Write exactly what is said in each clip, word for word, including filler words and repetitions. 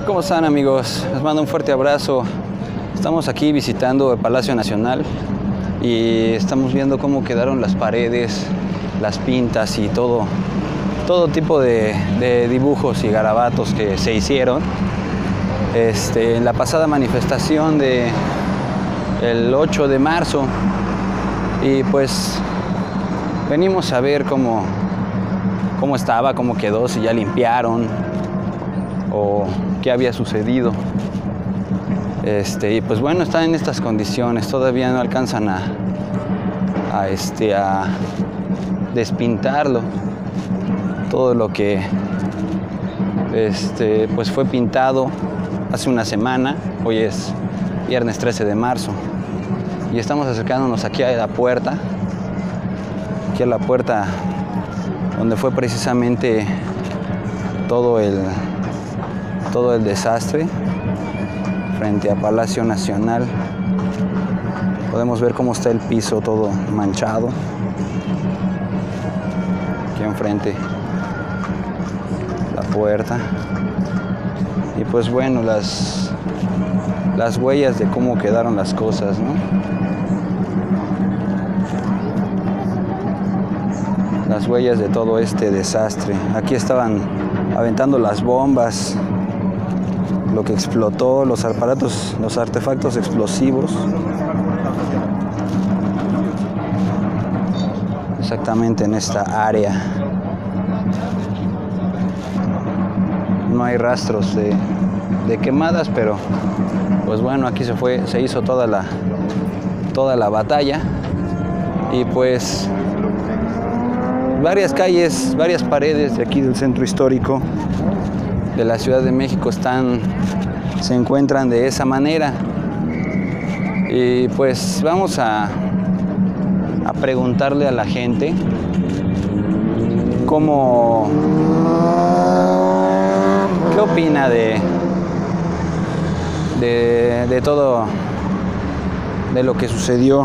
¿Cómo están, amigos? Les mando un fuerte abrazo. Estamos aquí visitando el Palacio Nacional y estamos viendo cómo quedaron las paredes, las pintas y todo, todo tipo de, de dibujos y garabatos que se hicieron este, en la pasada manifestación de el ocho de marzo. Y pues venimos a ver cómo, cómo estaba, cómo quedó, si ya limpiaron o qué había sucedido. Este, y pues bueno, está en estas condiciones, todavía no alcanzan a, a, este, a despintarlo. Todo lo que este, pues fue pintado hace una semana, hoy es viernes trece de marzo, y estamos acercándonos aquí a la puerta, aquí a la puerta donde fue precisamente todo el, todo el desastre. Frente a Palacio Nacional podemos ver cómo está el piso todo manchado. Aquí enfrente la puerta. Y pues bueno, las, las huellas de cómo quedaron las cosas, ¿no? Las huellas de todo este desastre. Aquí estaban aventando las bombas, lo que explotó, los aparatos, los artefactos explosivos. Exactamente en esta área. No hay rastros de, de quemadas, pero pues bueno, aquí se fue, se hizo toda la, toda la batalla. Y pues varias calles, varias paredes de aquí del centro histórico de la Ciudad de México están, se encuentran de esa manera. Y pues vamos a, a preguntarle a la gente cómo, qué opina de, de, de todo, de lo que sucedió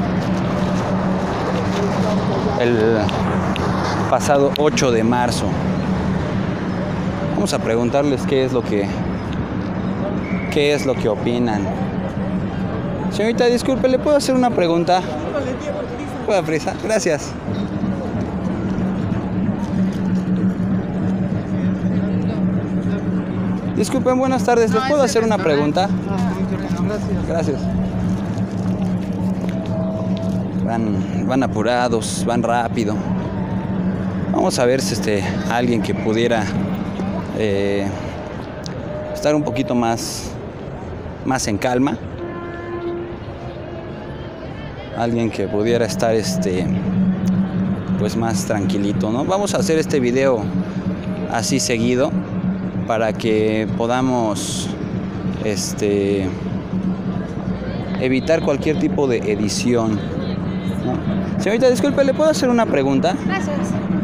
el pasado ocho de marzo. Vamos a preguntarles qué es lo que qué es lo que opinan. Señorita, disculpe, ¿le puedo hacer una pregunta? ¿Puedo prisa? Gracias. Disculpen, buenas tardes, ¿les puedo hacer una pregunta? Gracias. Van, van apurados, van rápido. Vamos a ver si este alguien que pudiera Eh, estar un poquito más, más en calma, alguien que pudiera estar este, pues más tranquilito, ¿no? Vamos a hacer este video así seguido para que podamos este, evitar cualquier tipo de edición, ¿no? Señorita, disculpe, ¿le puedo hacer una pregunta? Gracias.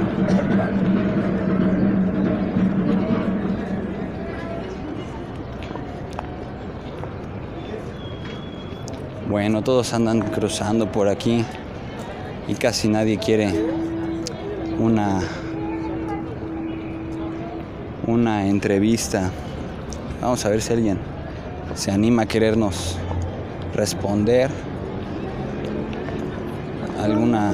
Bueno, todos andan cruzando por aquí y casi nadie quiere una, una entrevista. Vamos a ver si alguien se anima a querernos responder alguna,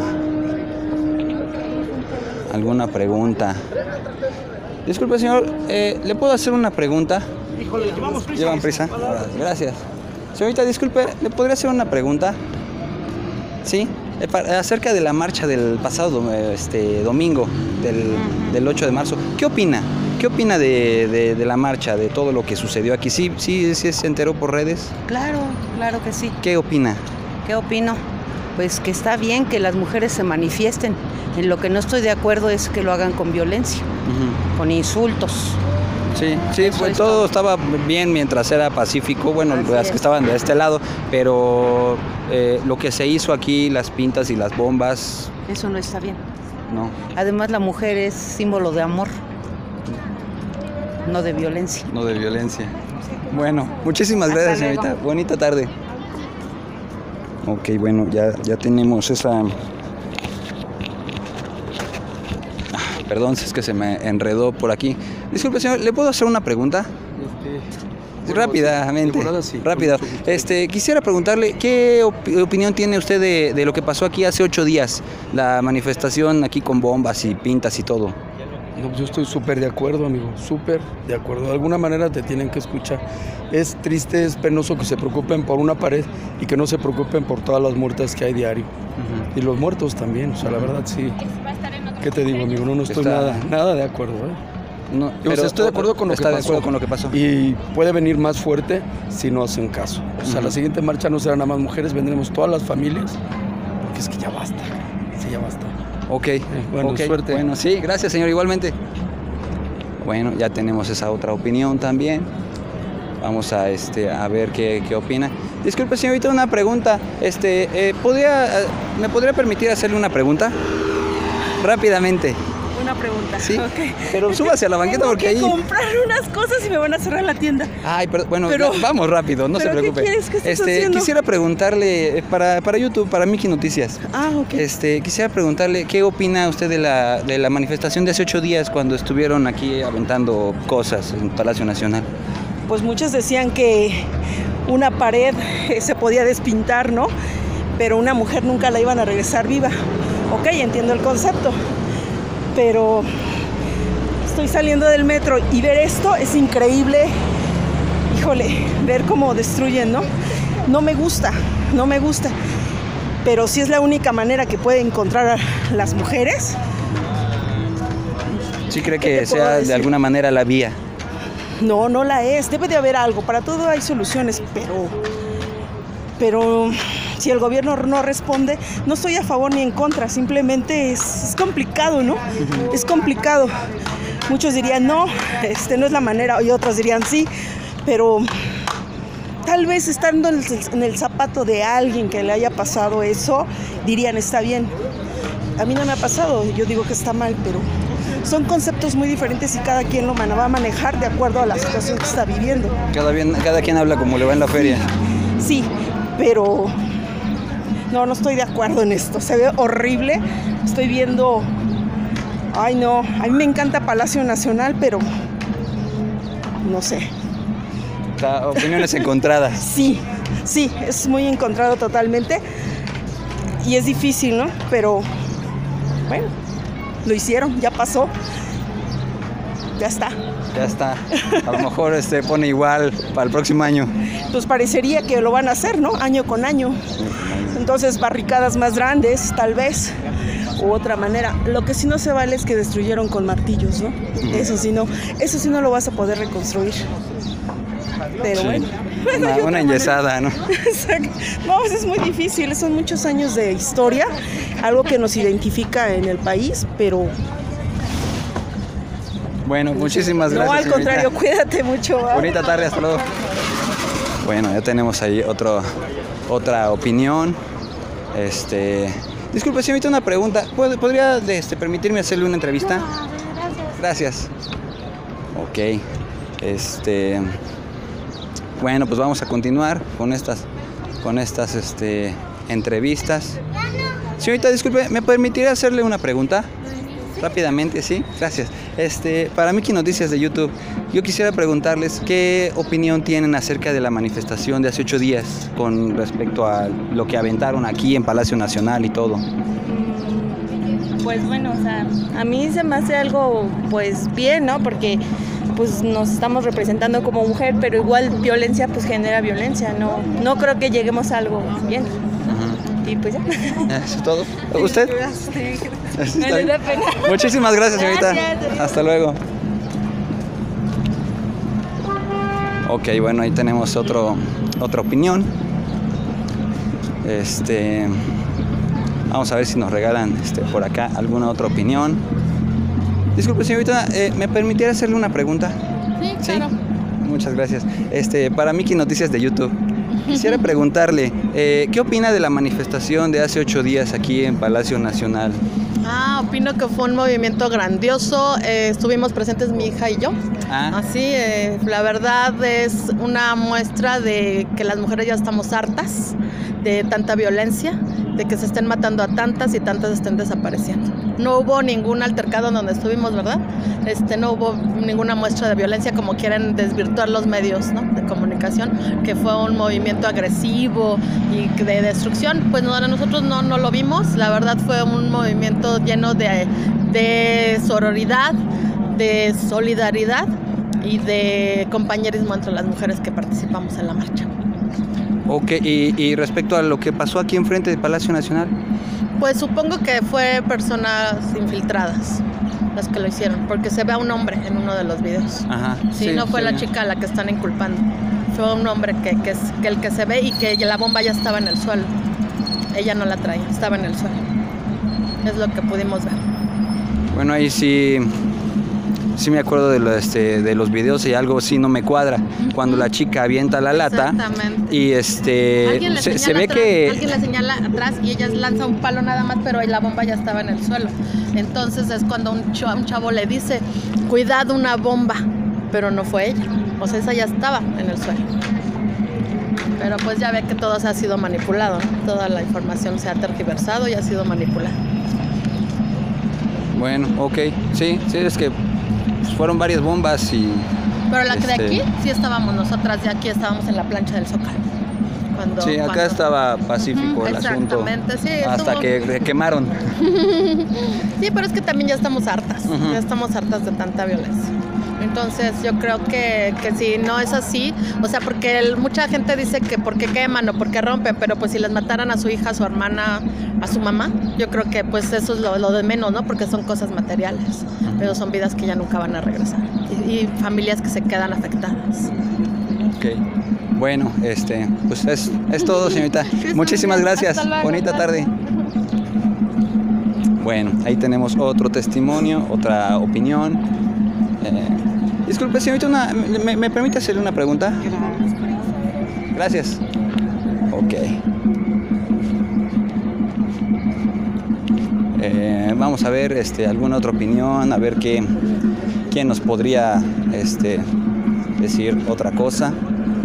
alguna pregunta. Disculpe, señor, eh, ¿le puedo hacer una pregunta? Híjole, llevamos prisa. ¿Llevan prisa? Gracias. Señorita, disculpe, ¿le podría hacer una pregunta? Sí, acerca de la marcha del pasado este, domingo, del, del ocho de marzo. ¿Qué opina? ¿Qué opina de, de, de la marcha, de todo lo que sucedió aquí? ¿Sí, sí, sí se enteró por redes? Claro, claro que sí. ¿Qué opina? ¿Qué opino? Pues que está bien que las mujeres se manifiesten. En lo que no estoy de acuerdo es que lo hagan con violencia, uh-huh. con insultos. Sí, sí, pues todo, todo estaba bien mientras era pacífico, bueno, Así las es. que estaban de este lado, pero eh, lo que se hizo aquí, las pintas y las bombas... Eso no está bien. No. Además, la mujer es símbolo de amor, no de violencia. No de violencia. Bueno, muchísimas Hasta gracias, luego. señorita. Bonita tarde. Ok, bueno, ya, ya tenemos esa... Perdón, si es que se me enredó por aquí. Disculpe, señor, ¿le puedo hacer una pregunta? Este, rápidamente, sí, rápido. Este, quisiera preguntarle, ¿qué op opinión tiene usted de, de lo que pasó aquí hace ocho días? La manifestación aquí con bombas y pintas y todo. No, pues yo estoy súper de acuerdo, amigo, súper de acuerdo. De alguna manera te tienen que escuchar. Es triste, es penoso que se preocupen por una pared y que no se preocupen por todas las muertes que hay diario. Uh-huh. Y los muertos también, o sea, la verdad sí. ¿Qué te digo, amigo? No, no estoy Está... nada, nada de acuerdo, ¿eh? No, pero o sea, estoy de acuerdo con lo está que de pasó. acuerdo con lo que pasó. Y puede venir más fuerte si no hacen caso. O sea, uh-huh. la siguiente marcha no será nada más mujeres, vendremos todas las familias, porque es que ya basta, sí, ya basta. Ok, eh, bueno, okay. Suerte. Bueno, sí, gracias, señor, igualmente. Bueno, ya tenemos esa otra opinión también. Vamos a, este, a ver qué, qué opina. Disculpe, señorita, una pregunta. Este, eh, ¿podría, ¿Me podría permitir hacerle una pregunta? Rápidamente. Una pregunta. Sí, okay. Pero súbase a la banqueta porque ahí... Tengo que comprar unas cosas y me van a cerrar la tienda. Ay, pero bueno, pero, vamos rápido, no se preocupe. ¿Qué quieres? ¿Qué estás este, haciendo? Quisiera preguntarle, para, para YouTube, para Miki Noticias. Ah, ok. Este, quisiera preguntarle, ¿qué opina usted de la, de la manifestación de hace ocho días cuando estuvieron aquí aventando cosas en Palacio Nacional? Pues muchos decían que una pared se podía despintar, ¿no? Pero una mujer nunca la iban a regresar viva. Ok, entiendo el concepto. Pero estoy saliendo del metro y ver esto es increíble. Híjole, ver cómo destruyen, ¿no? No me gusta, no me gusta. Pero si es la única manera que puede encontrar a las mujeres. ¿Sí cree que sea de alguna manera la vía? No, no la es. Debe de haber algo. Para todo hay soluciones, pero... Pero... si el gobierno no responde, no estoy a favor ni en contra, simplemente es, es complicado, ¿no? Uh-huh. Es complicado. Muchos dirían, no, este no es la manera, y otros dirían sí, pero tal vez estando en el, en el zapato de alguien que le haya pasado eso, dirían, está bien. A mí no me ha pasado, yo digo que está mal, pero son conceptos muy diferentes y cada quien lo va a manejar de acuerdo a la situación que está viviendo. Cada, bien, cada quien habla como le va en la feria. Sí, sí, pero... no, no estoy de acuerdo en esto. Se ve horrible. Estoy viendo... Ay, no. A mí me encanta Palacio Nacional, pero... no sé. Opiniones encontradas. Sí, sí. Es muy encontrado totalmente. Y es difícil, ¿no? Pero... bueno, lo hicieron. Ya pasó. Ya está. Ya está. A lo mejor este pone igual para el próximo año. Pues parecería que lo van a hacer, ¿no? Año con año. Entonces, barricadas más grandes, tal vez, u otra manera. Lo que sí no se vale es que destruyeron con martillos, ¿no? Uh-huh. Eso sí no, eso sí no lo vas a poder reconstruir. Pero sí. Bueno. Una, una enyesada, ¿no? Exacto. No, pues es muy difícil, son muchos años de historia, algo que nos identifica en el país, pero... bueno, muchísimas gracias. No, al señorita. contrario, cuídate mucho. ¿Va? Bonita tarde, hasta luego. Bueno, ya tenemos ahí otro, otra opinión. Este, disculpe, señorita, una pregunta. ¿Podría este, permitirme hacerle una entrevista? No, gracias. Gracias. Ok. Este, bueno, pues vamos a continuar con estas, con estas este, entrevistas. Señorita, disculpe, ¿me permitiría hacerle una pregunta? Rápidamente, sí, gracias. Este, para Miki Noticias de YouTube, yo quisiera preguntarles qué opinión tienen acerca de la manifestación de hace ocho días con respecto a lo que aventaron aquí en Palacio Nacional y todo. Pues bueno, o sea, a mí se me hace algo, pues bien, ¿no? Porque pues nos estamos representando como mujer, pero igual violencia pues genera violencia, no, no creo que lleguemos a algo bien. Uh-huh. Y pues ya. ¿Eso es todo? ¿Usted? Sí, me da pena. Muchísimas gracias, señorita. Gracias. Hasta luego. Ok, bueno, ahí tenemos otro, otra opinión. Este, vamos a ver si nos regalan este, por acá alguna otra opinión. Disculpe, señorita, eh, ¿me permitiera hacerle una pregunta? Sí, claro. ¿Sí? Muchas gracias. Este, para Miki Noticias de YouTube, quisiera preguntarle, eh, ¿qué opina de la manifestación de hace ocho días aquí en Palacio Nacional? Ah, opino que fue un movimiento grandioso, eh, estuvimos presentes mi hija y yo. Ah. Así, eh, la verdad es una muestra de que las mujeres ya estamos hartas de tanta violencia, de que se estén matando a tantas y tantas estén desapareciendo. no hubo ningún altercado donde estuvimos, ¿verdad? Este, no hubo ninguna muestra de violencia como quieren desvirtuar los medios, ¿no?, de comunicación, que fue un movimiento agresivo y de destrucción. Pues no, nosotros no, no lo vimos. La verdad fue un movimiento lleno de, de sororidad, de solidaridad y de compañerismo entre las mujeres que participamos en la marcha. Ok, y, y respecto a lo que pasó aquí enfrente del Palacio Nacional. Pues supongo que fue personas infiltradas las que lo hicieron, porque se ve a un hombre en uno de los videos. Ajá. Sí, sí, no fue sí, la chica a la que están inculpando. Fue un hombre que, que es que el que se ve y que la bomba ya estaba en el suelo. Ella no la traía, estaba en el suelo. Es lo que pudimos ver. Bueno, ahí sí, sí me acuerdo de, lo, este, de los videos y algo sí no me cuadra. Uh-huh. Cuando la chica avienta la lata y este se, se ve atrás, que... Alguien le señala atrás y ella lanza un palo nada más, pero la bomba ya estaba en el suelo. Entonces es cuando un chavo, un chavo le dice, cuidado, una bomba, pero no fue ella. O sea, esa ya estaba en el suelo. Pero pues ya ve que todo se ha sido manipulado, ¿no? Toda la información se ha tergiversado y ha sido manipulada. Bueno, ok, sí, sí, es que fueron varias bombas y... Pero la que este... de aquí, sí estábamos nosotras, de aquí estábamos en la plancha del Zócalo. Cuando, sí, acá cuando... estaba pacífico uh-huh, el asunto. Sí, hasta estuvo... que quemaron. Sí, pero es que también ya estamos hartas, uh-huh. ya estamos hartas de tanta violencia. Entonces yo creo que, que si no es así, o sea, porque el, mucha gente dice que porque queman o porque rompen, pero pues si les mataran a su hija, a su hermana, a su mamá, yo creo que pues eso es lo, lo de menos, ¿no? Porque son cosas materiales, pero son vidas que ya nunca van a regresar y, y familias que se quedan afectadas. Ok, bueno, este, pues es, es todo, señorita. Muchísimas gracias, bonita tarde. Bueno, ahí tenemos otro testimonio, otra opinión. Eh, disculpe, señorita, una, ¿me, ¿me permite hacerle una pregunta? Gracias. Ok. Eh, vamos a ver este, alguna otra opinión, a ver qué, quién nos podría este, decir otra cosa.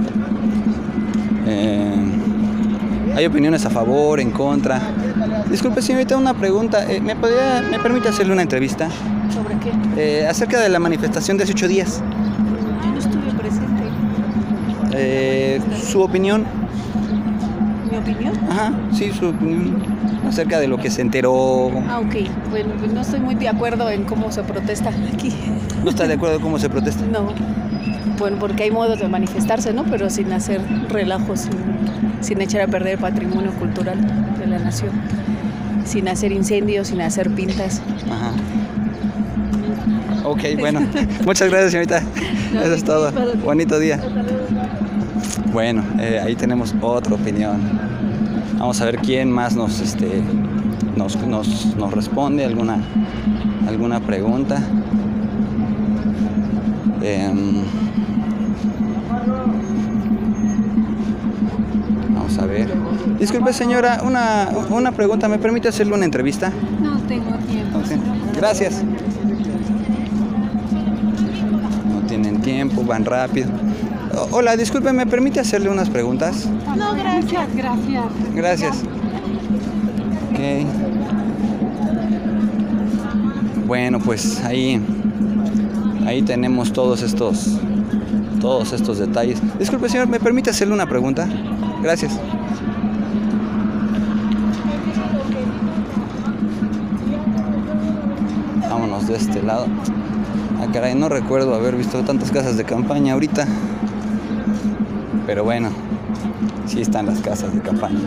Eh, hay opiniones a favor, en contra. Disculpe, señorita, una pregunta. Eh, ¿me, podría, ¿Me permite hacerle una entrevista? ¿Sobre qué? Eh, acerca de la manifestación de hace ocho días. Yo no estuve presente. Eh, ¿Su opinión? ¿Mi opinión? Ajá, sí, su opinión. Acerca de lo que se enteró. Ah, ok. Bueno, pues no estoy muy de acuerdo en cómo se protesta aquí. ¿No está de acuerdo en cómo se protesta? No. Bueno, porque hay modos de manifestarse, ¿no? Pero sin hacer relajos, sin, sin echar a perder el patrimonio cultural de la nación. Sin hacer incendios, sin hacer pintas. Ajá. Ok, bueno. Muchas gracias, señorita. No, eso es todo. Bonito día. Bueno, eh, ahí tenemos otra opinión. Vamos a ver quién más nos, este, nos, nos, nos responde alguna, alguna pregunta. Eh, vamos a ver. Disculpe, señora, una, una pregunta. ¿Me permite hacerle una entrevista? No tengo tiempo. Okay. Gracias. No tienen tiempo, van rápido. Hola, disculpe, ¿me permite hacerle unas preguntas? No, gracias, gracias. Gracias. Ok. Bueno, pues ahí, ahí tenemos todos estos, todos estos detalles. Disculpe, señor, ¿me permite hacerle una pregunta? Gracias. Vámonos de este lado. Ah, caray, no recuerdo haber visto tantas casas de campaña ahorita. Pero bueno, sí están las casas de campaña.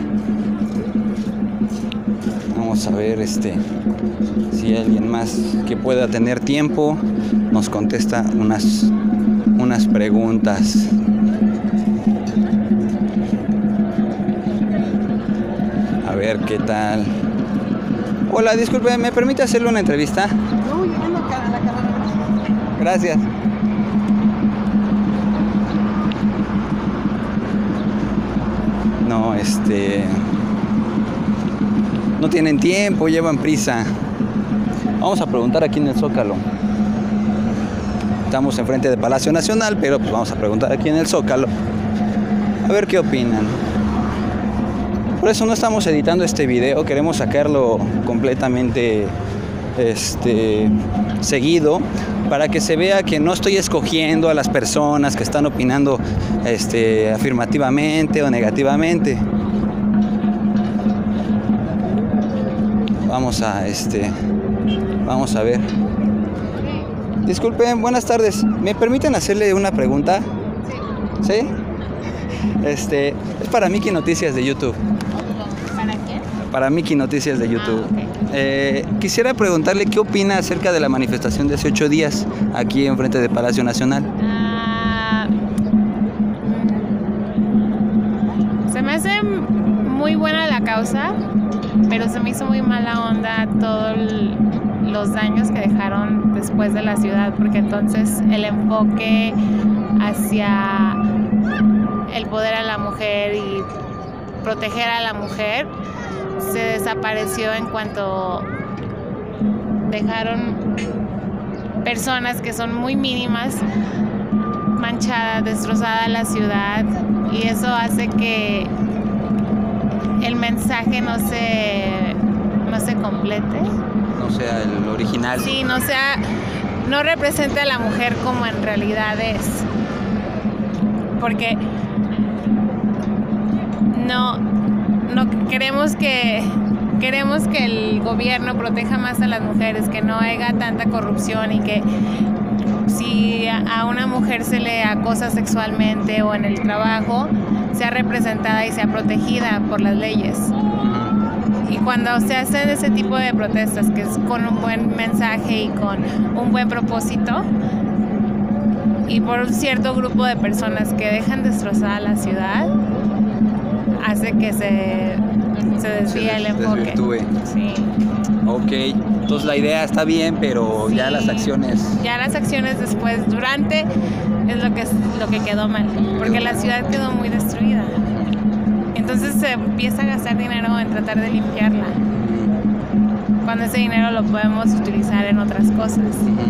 Vamos a ver este, si alguien más que pueda tener tiempo nos contesta unas, unas preguntas. A ver qué tal. Hola, disculpe, ¿me permite hacerle una entrevista? No, yo ando acá a la cámara. Gracias. No, este... no tienen tiempo, llevan prisa. Vamos a preguntar aquí en el Zócalo. Estamos enfrente del Palacio Nacional, pero pues vamos a preguntar aquí en el Zócalo. A ver qué opinan. Por eso no estamos editando este video, queremos sacarlo completamente este, seguido, para que se vea que no estoy escogiendo a las personas que están opinando este, afirmativamente o negativamente. Vamos a, este, vamos a ver. Disculpen, buenas tardes. ¿Me permiten hacerle una pregunta? Sí. ¿Sí? Este, es para Miki Noticias de YouTube. ¿Para qué? Para Miki Noticias de YouTube. Ah, okay. eh, quisiera preguntarle qué opina acerca de la manifestación de hace ocho días aquí enfrente de Palacio Nacional. Ah, se me hace muy buena la causa, pero se me hizo muy mala onda todos los daños que dejaron después de la ciudad, porque entonces el enfoque hacia el poder a la mujer y proteger a la mujer se desapareció en cuanto dejaron personas que son muy mínimas manchadas, destrozada la ciudad, y eso hace que el mensaje no se no se complete, No sea el original. sí, no sea, no represente a la mujer como en realidad es, porque no no queremos que queremos que el gobierno proteja más a las mujeres, que no haya tanta corrupción, y que si a una mujer se le acosa sexualmente o en el trabajo, sea representada y sea protegida por las leyes. Y cuando se hacen ese tipo de protestas, que es con un buen mensaje y con un buen propósito, y por un cierto grupo de personas que dejan destrozada la ciudad, hace que se, se desvíe Se el des- enfoque. desvirtúe. Sí. Ok, entonces la idea está bien, pero Sí. ya las acciones... Ya las acciones después, durante, es lo que, es lo que quedó mal, porque la ciudad quedó muy destruida. Entonces se empieza a gastar dinero en tratar de limpiarla, cuando ese dinero lo podemos utilizar en otras cosas.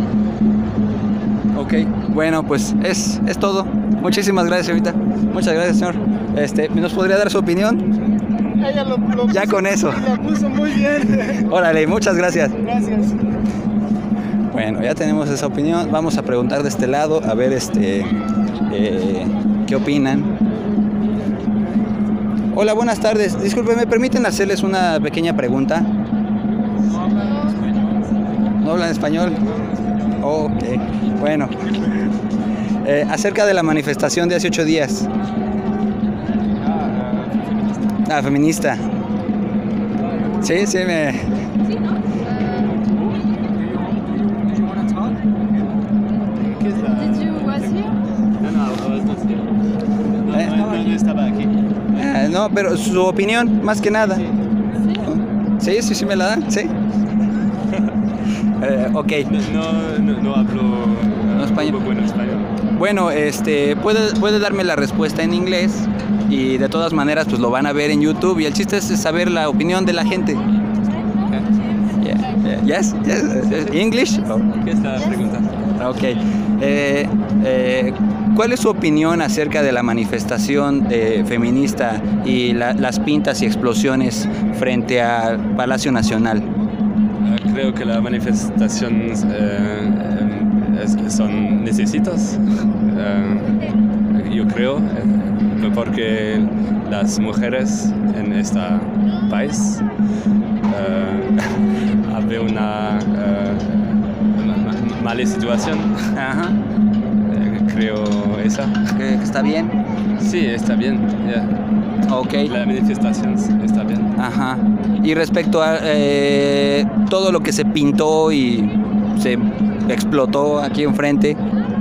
Ok, bueno, pues es, es todo. Muchísimas gracias, señorita. Muchas gracias, señor. Este, ¿nos podría dar su opinión? Ella lo, lo Ya puso, con eso. La puso muy bien. Órale, muchas gracias. Gracias. Bueno, ya tenemos esa opinión. Vamos a preguntar de este lado, a ver este, eh, qué opinan. Hola, buenas tardes. Disculpen, ¿me permiten hacerles una pequeña pregunta? ¿No hablan español? Oh, ok, bueno. Eh, acerca de la manifestación de hace ocho días. Ah, feminista. Sí, sí, me... No, no, no, no estaba aquí. Eh, no, pero su opinión, más que nada. Sí, sí, sí me la dan, sí. Eh, ok. No, no, no hablo No español. muy bueno español. Bueno, este, puede, puede darme la respuesta en inglés y de todas maneras pues lo van a ver en YouTube y el chiste es saber la opinión de la gente. Yeah, yeah. Yes, yes, English. Oh. ¿Qué está preguntando? Ok. Eh, eh, ¿Cuál es su opinión acerca de la manifestación eh, feminista y la, las pintas y explosiones frente al Palacio Nacional? Uh, creo que las manifestaciones eh, es, son necesitas. Uh, yo creo, eh, porque las mujeres en este país uh, hay una uh, mala situación. Ajá. Creo esa. ¿Que está bien? Sí, está bien. Yeah. Ok. La manifestación está bien. Ajá. Y respecto a eh, todo lo que se pintó y se explotó aquí enfrente.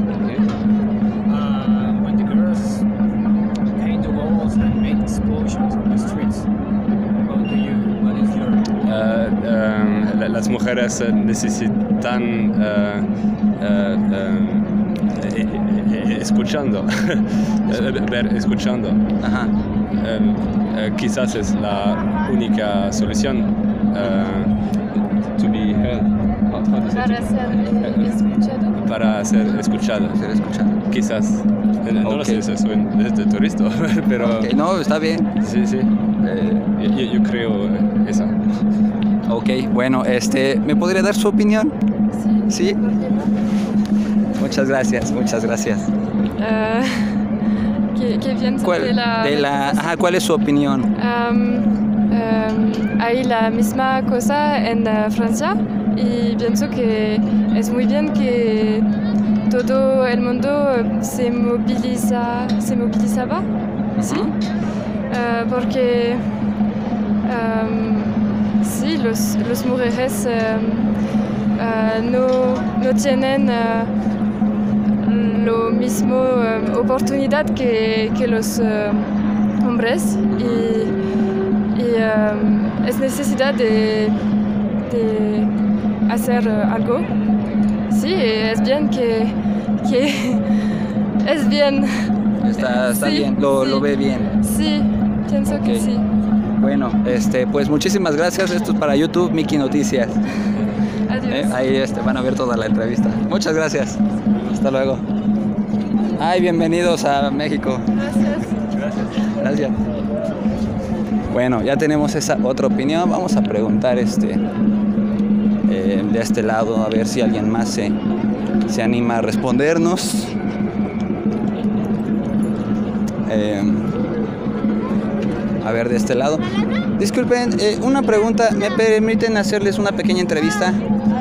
Uh, um, las mujeres necesitan uh, uh, uh, escuchando, ver escuchando. Ajá. Uh, uh, quizás es la única solución. Uh, to be heard. Para ser escuchado. Para ser escuchado. Ser escuchado. Quizás. No Okay. lo sé, soy de turista, pero... Okay, no, está bien. Sí, sí. Eh, yo, yo creo eso. Ok, bueno, este, ¿me podría dar su opinión? Sí. ¿Sí? Muchas gracias, muchas gracias. Uh, ¿qué, qué pienso ¿Cuál, de la... de la ajá, ¿cuál es su opinión? Um, um, hay la misma cosa en uh, Francia y pienso que es muy bien que todo el mundo se moviliza, se movilizaba, ¿sí? Uh, porque um, sí, los, los mujeres um, uh, no, no tienen uh, lo mismo uh, oportunidad que, que los uh, hombres y, y um, es necesidad de, de hacer uh, algo. Sí, es bien que, que es bien. Está, está sí, bien, lo, sí, lo ve bien. Sí, pienso okay. que sí. Bueno, este, pues muchísimas gracias. Esto es para YouTube, Miki Noticias. Adiós. Eh, ahí este, van a ver toda la entrevista. Muchas gracias. Hasta luego. Ay, bienvenidos a México. Gracias. Gracias. Gracias. Bueno, ya tenemos esa otra opinión. Vamos a preguntar este, eh, de este lado, a ver si alguien más se, se anima a respondernos. Eh, a ver, de este lado. Disculpen, eh, una pregunta. ¿Me permiten hacerles una pequeña entrevista?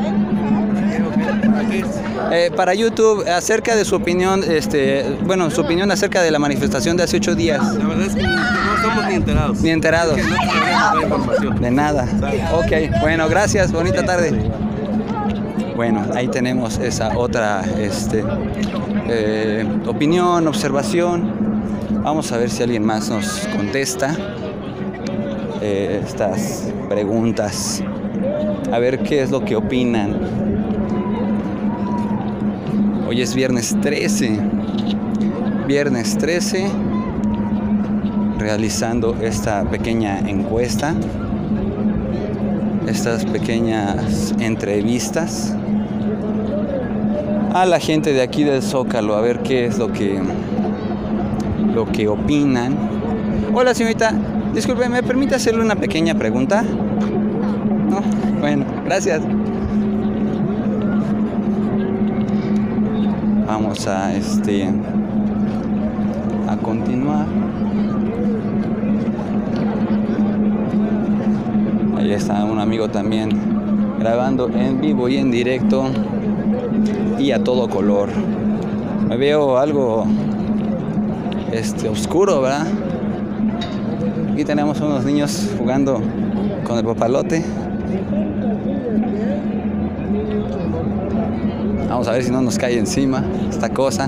Eh, para YouTube, acerca de su opinión, este, bueno, su opinión acerca de la manifestación de hace ocho días. La verdad es que no estamos ni enterados. Ni enterados. Es que no tenemos información. De nada. Ok, bueno, gracias, bonita tarde. Bueno, ahí tenemos esa otra este, eh, opinión, observación. Vamos a ver si alguien más nos contesta eh, estas preguntas. A ver qué es lo que opinan. Hoy es viernes trece. Viernes trece. Realizando esta pequeña encuesta. Estas pequeñas entrevistas a la gente de aquí del Zócalo. A ver qué es lo que, lo que opinan. Hola, señorita. Disculpe, ¿me permite hacerle una pequeña pregunta? No. Bueno, gracias. Vamos a este a continuar. Ahí está un amigo también grabando en vivo y en directo y a todo color. Me veo algo este oscuro, ¿verdad? Aquí tenemos unos niños jugando con el papalote. Vamos a ver si no nos cae encima esta cosa.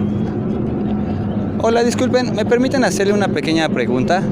Hola, disculpen, ¿me permiten hacerle una pequeña pregunta?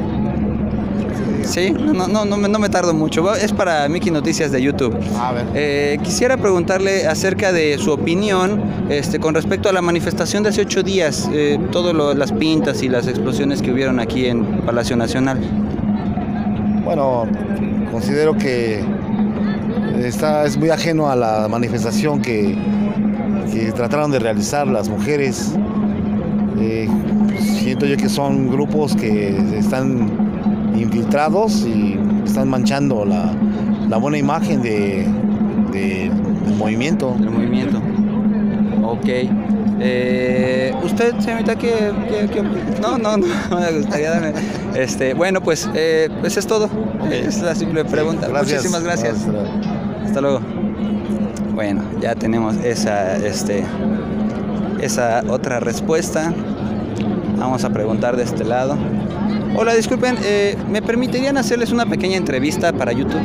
Sí, no, no, no, no me tardo mucho. Es para Miki Noticias de YouTube. A ver. Eh, quisiera preguntarle acerca de su opinión este, con respecto a la manifestación de hace ocho días, eh, todas las pintas y las explosiones que hubieron aquí en Palacio Nacional. Bueno, considero que está, es muy ajeno a la manifestación que, que trataron de realizar las mujeres. Eh, siento yo que son grupos que están infiltrados y están manchando la, la buena imagen de, de, del movimiento. Del movimiento. Ok. Eh, ¿Usted, señorita, qué, qué, qué no, no, no, no me gustaría darme. Este, bueno, pues, eh, pues es todo. Es la simple pregunta. Gracias. Muchísimas gracias. Gracias. Hasta luego. Bueno, ya tenemos esa, este, esa otra respuesta. Vamos a preguntar de este lado. Hola, disculpen, eh, ¿me permitirían hacerles una pequeña entrevista para YouTube?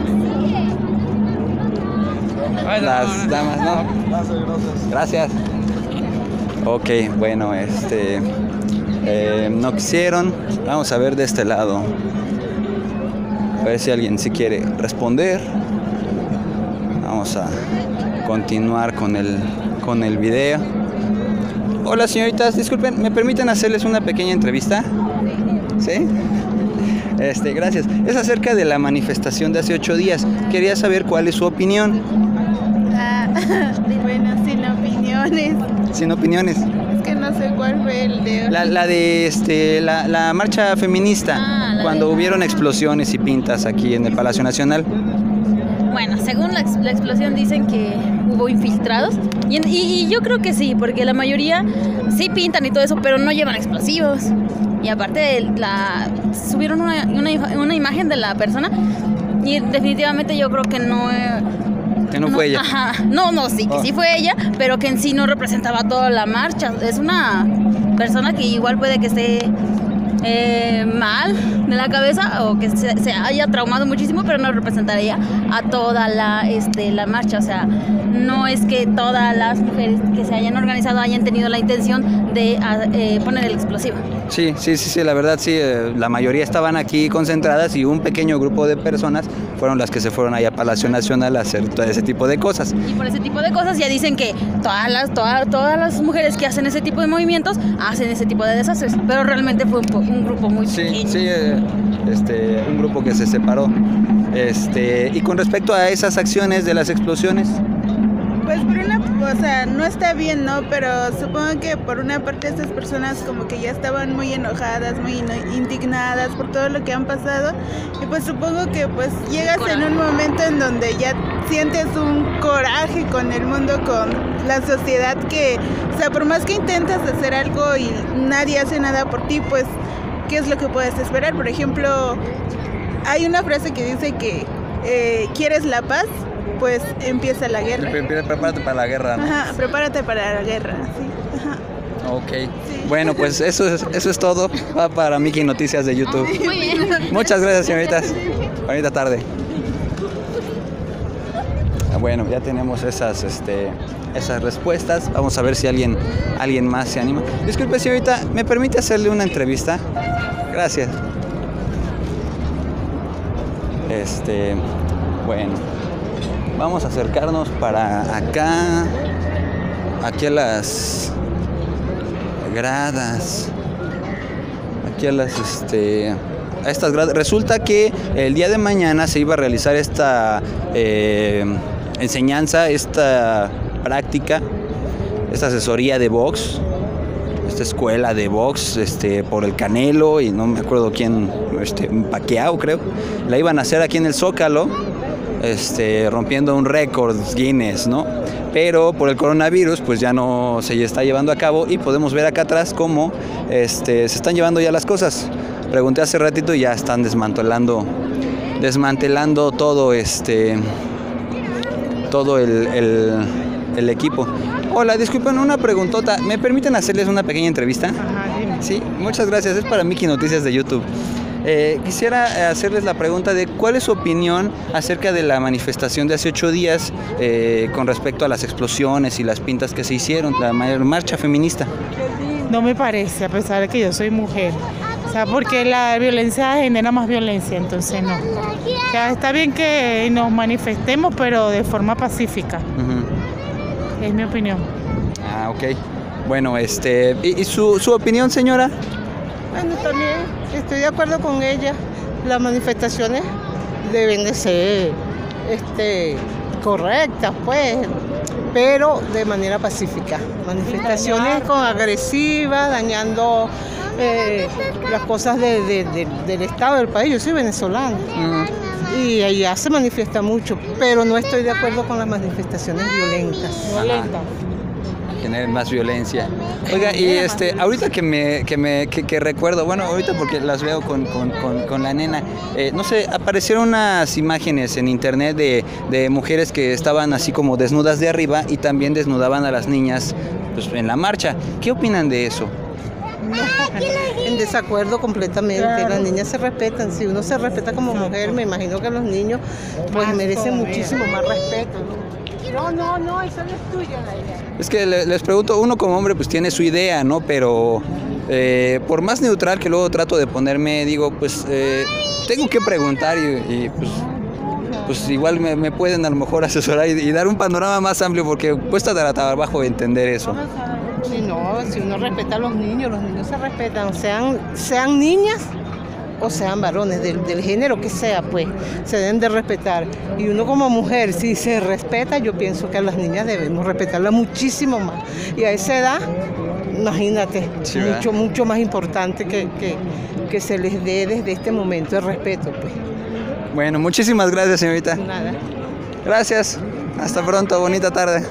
Las damas, ¿no? Gracias. Ok, bueno, este, eh, no quisieron. Vamos a ver de este lado. A ver si alguien sí quiere responder. Vamos a continuar con el, con el video. Hola, señoritas, disculpen, ¿me permiten hacerles una pequeña entrevista? ¿Sí? Este, gracias. Es acerca de la manifestación de hace ocho días. Quería saber cuál es su opinión. Ah, bueno, sin opiniones. Sin opiniones. Es que no sé cuál fue el de... La, la de este, la, la marcha feminista, Ah, la cuando de- hubieron explosiones y pintas aquí en el Palacio Nacional. Bueno, según la, ex- la explosión dicen que hubo infiltrados y, en- y- y yo creo que sí, porque la mayoría sí pintan y todo eso, pero no llevan explosivos. Y aparte la, subieron una, una, ima- una imagen de la persona y definitivamente yo creo que no... eh, Que no fue ella. Ajá, no, no, sí, que Ah. sí fue ella, pero que en sí no representaba toda la marcha. Es una persona que igual puede que esté eh, mal de la cabeza o que se, se haya traumado muchísimo, pero no representaría a toda la, este, la marcha. O sea, no es que todas las mujeres que se hayan organizado hayan tenido la intención de a- eh, poner el explosivo. Sí, sí, sí, sí, la verdad sí, eh, la mayoría estaban aquí concentradas y un pequeño grupo de personas fueron las que se fueron allá a Palacio Nacional a hacer todo ese tipo de cosas. Y por ese tipo de cosas ya dicen que todas las, todas, todas las mujeres que hacen ese tipo de movimientos hacen ese tipo de desastres, pero realmente fue un, po- un grupo muy pequeño. Sí, eh, este, un grupo que se separó. Este, y con respecto a esas acciones de las explosiones, Pues por una, o sea, no está bien, ¿no? Pero supongo que por una parte estas personas como que ya estaban muy enojadas, muy ino- indignadas por todo lo que han pasado. Y pues supongo que pues llegas en un momento en donde ya sientes un coraje con el mundo, con la sociedad que, o sea, por más que intentas hacer algo y nadie hace nada por ti, pues, ¿qué es lo que puedes esperar? Por ejemplo, hay una frase que dice que eh, ¿quieres la paz? Pues empieza la guerra. prepárate para la guerra, ¿no? Ajá, prepárate para la guerra, sí. Ajá. Ok. Bueno, pues eso es, eso es todo. Va para Miki Noticias de YouTube. Muy bien. Muchas gracias, señoritas. Bonita tarde. Ah, Bueno, ya tenemos esas, este, esas respuestas. Vamos a ver si alguien, alguien más se anima. Disculpe, señorita, ¿me permite hacerle una entrevista? Gracias. Este, bueno, vamos a acercarnos para acá, aquí a las gradas, aquí a las, este, a estas gradas. Resulta que el día de mañana se iba a realizar esta eh, enseñanza, esta práctica, esta asesoría de box, esta escuela de box, este, por el Canelo y no me acuerdo quién, este, Pacquiao creo. La iban a hacer aquí en el Zócalo, este, rompiendo un récord Guinness, ¿no? Pero por el coronavirus pues ya no se está llevando a cabo y podemos ver acá atrás cómo este, se están llevando ya las cosas. Pregunté hace ratito y ya están desmantelando, desmantelando todo este, todo el, el, el equipo. Hola, disculpen, una preguntota. ¿Me permiten hacerles una pequeña entrevista? Ajá, dime. Sí, muchas gracias. Es para Miki Noticias de YouTube. Eh, quisiera hacerles la pregunta de cuál es su opinión acerca de la manifestación de hace ocho días eh, con respecto a las explosiones y las pintas que se hicieron, la mayor marcha feminista. No me parece, a pesar de que yo soy mujer. O sea, porque la violencia genera más violencia, entonces no. O sea, está bien que nos manifestemos, pero de forma pacífica. Ujú. Es mi opinión. Ah, ok. Bueno, este, ¿y, y su, su opinión, señora? Bueno, también estoy de acuerdo con ella. Las manifestaciones deben de ser este, correctas, pues, pero de manera pacífica. Manifestaciones con agresivas, dañando eh, las cosas de- de- de- del Estado del país. Yo soy venezolana y allá se manifiesta mucho, pero no estoy de acuerdo con las manifestaciones violentas. Violentas. Generen más violencia. Oiga, y este, ahorita que me, que me, que, que recuerdo, bueno, ahorita porque las veo con, con, con, con la nena, eh, no sé, aparecieron unas imágenes en internet de, de mujeres que estaban así como desnudas de arriba y también desnudaban a las niñas pues, en la marcha. ¿Qué opinan de eso? En desacuerdo completamente. Claro. Las niñas se respetan. Si uno se respeta como mujer, me imagino que los niños pues Más merecen todavía. muchísimo más respeto. No, no, no, eso no es tuyo, Nadia. Es que le- les pregunto, uno como hombre pues tiene su idea, ¿no? Pero eh, por más neutral que luego trato de ponerme, digo, pues eh, tengo que preguntar y, y, pues, pues igual me, me pueden a lo mejor asesorar y, y dar un panorama más amplio porque cuesta dar trabajo entender eso. Si no, si uno respeta a los niños, los niños se respetan, sean, sean niñas o sean varones, del, del género que sea, pues, se deben de respetar. Y uno como mujer, si se respeta, yo pienso que a las niñas debemos respetarlas muchísimo más. Y a esa edad imagínate, Sí, mucho, mucho más importante que, que, que se les dé desde este momento el respeto, pues. Bueno, muchísimas gracias, señorita. Nada. Gracias. Hasta pronto. Bonita tarde.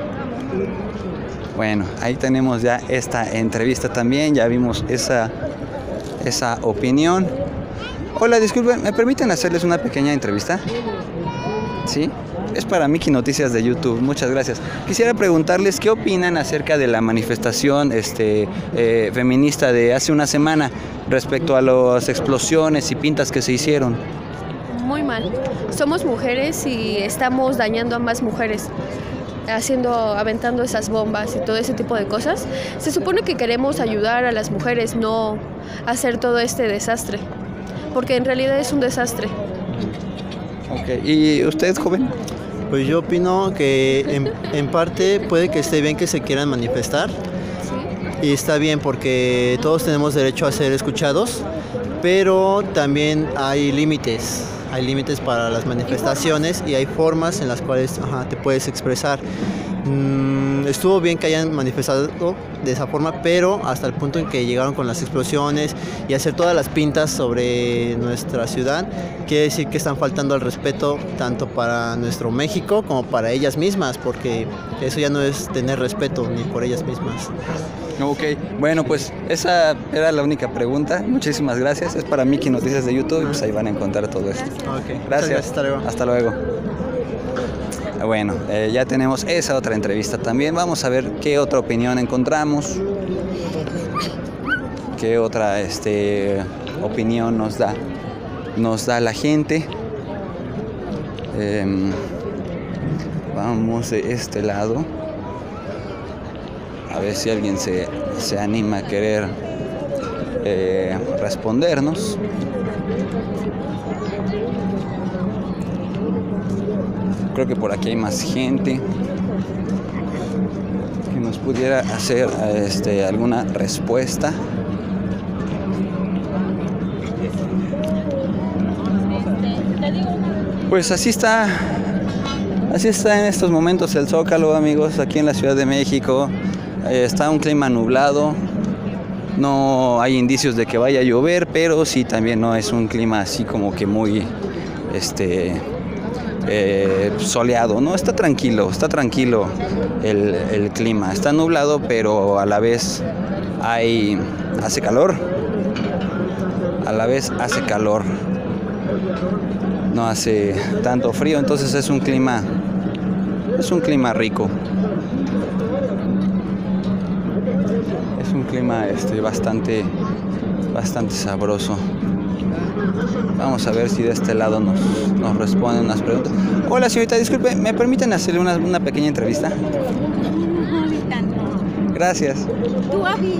Bueno, ahí tenemos ya esta entrevista también. Ya vimos esa, esa opinión. Hola, disculpen, ¿me permiten hacerles una pequeña entrevista? ¿Sí? Es para Miki Noticias de YouTube, muchas gracias. Quisiera preguntarles qué opinan acerca de la manifestación este, eh, feminista de hace una semana respecto a las explosiones y pintas que se hicieron. Muy mal. Somos mujeres y estamos dañando a más mujeres, haciendo, aventando esas bombas y todo ese tipo de cosas. Se supone que queremos ayudar a las mujeres, no hacer todo este desastre, porque en realidad es un desastre. Ok, ¿y usted, joven? Pues yo opino que en, en parte puede que esté bien que se quieran manifestar. Y está bien porque todos tenemos derecho a ser escuchados, pero también hay límites. Hay límites para las manifestaciones y hay formas en las cuales ajá, te puedes expresar. Mm, estuvo bien que hayan manifestado de esa forma, pero hasta el punto en que llegaron con las explosiones y hacer todas las pintas sobre nuestra ciudad, quiere decir que están faltando al respeto tanto para nuestro México como para ellas mismas, porque eso ya no es tener respeto ni por ellas mismas. Ok, bueno, pues esa era la única pregunta. Muchísimas gracias. Es para Miki Noticias de YouTube y pues ahí van a encontrar todo esto. Okay. Gracias. Gracias. Hasta luego. Hasta luego. Bueno, eh, ya tenemos esa otra entrevista también. Vamos a ver qué otra opinión encontramos. Qué otra este, opinión nos da, nos da la gente. Eh, vamos de este lado. A ver si alguien se, se anima a querer eh, respondernos. Creo que por aquí hay más gente que nos pudiera hacer este, alguna respuesta. Pues así está, así está en estos momentos el Zócalo, amigos, aquí en la Ciudad de México. Eh, está un clima nublado, no hay indicios de que vaya a llover, pero sí también no es un clima así como que muy este, eh, soleado, ¿no? Está tranquilo, está tranquilo el, el clima, está nublado, pero a la vez hay, hace calor, a la vez hace calor, no hace tanto frío, entonces es un clima, es un clima rico. Es un clima este, bastante, bastante sabroso. Vamos a ver si de este lado nos, nos responden unas preguntas. Hola, señorita, disculpe, ¿me permiten hacerle una, una pequeña entrevista? Gracias. Tú, Abby.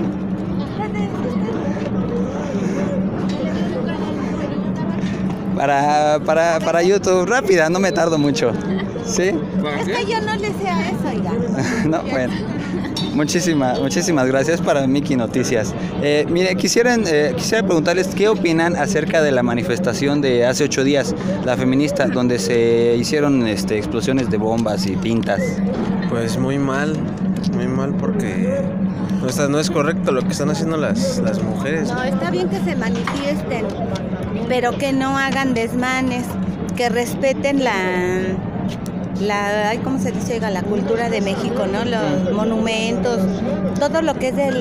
Para, para, para YouTube, rápida, no me tardo mucho. ¿Sí? Es que yo no le sé a eso, oiga. No, bueno. Muchísimas, muchísimas gracias para Miki Noticias. Eh, mire, quisieran, eh, quisiera preguntarles qué opinan acerca de la manifestación de hace ocho días, la feminista, donde se hicieron este, explosiones de bombas y pintas. Pues muy mal, muy mal porque o sea, no es correcto lo que están haciendo las, las mujeres. No, está bien que se manifiesten, pero que no hagan desmanes, que respeten la... la, ¿cómo se dice? La cultura de México, ¿no? Los monumentos, todo lo que es del,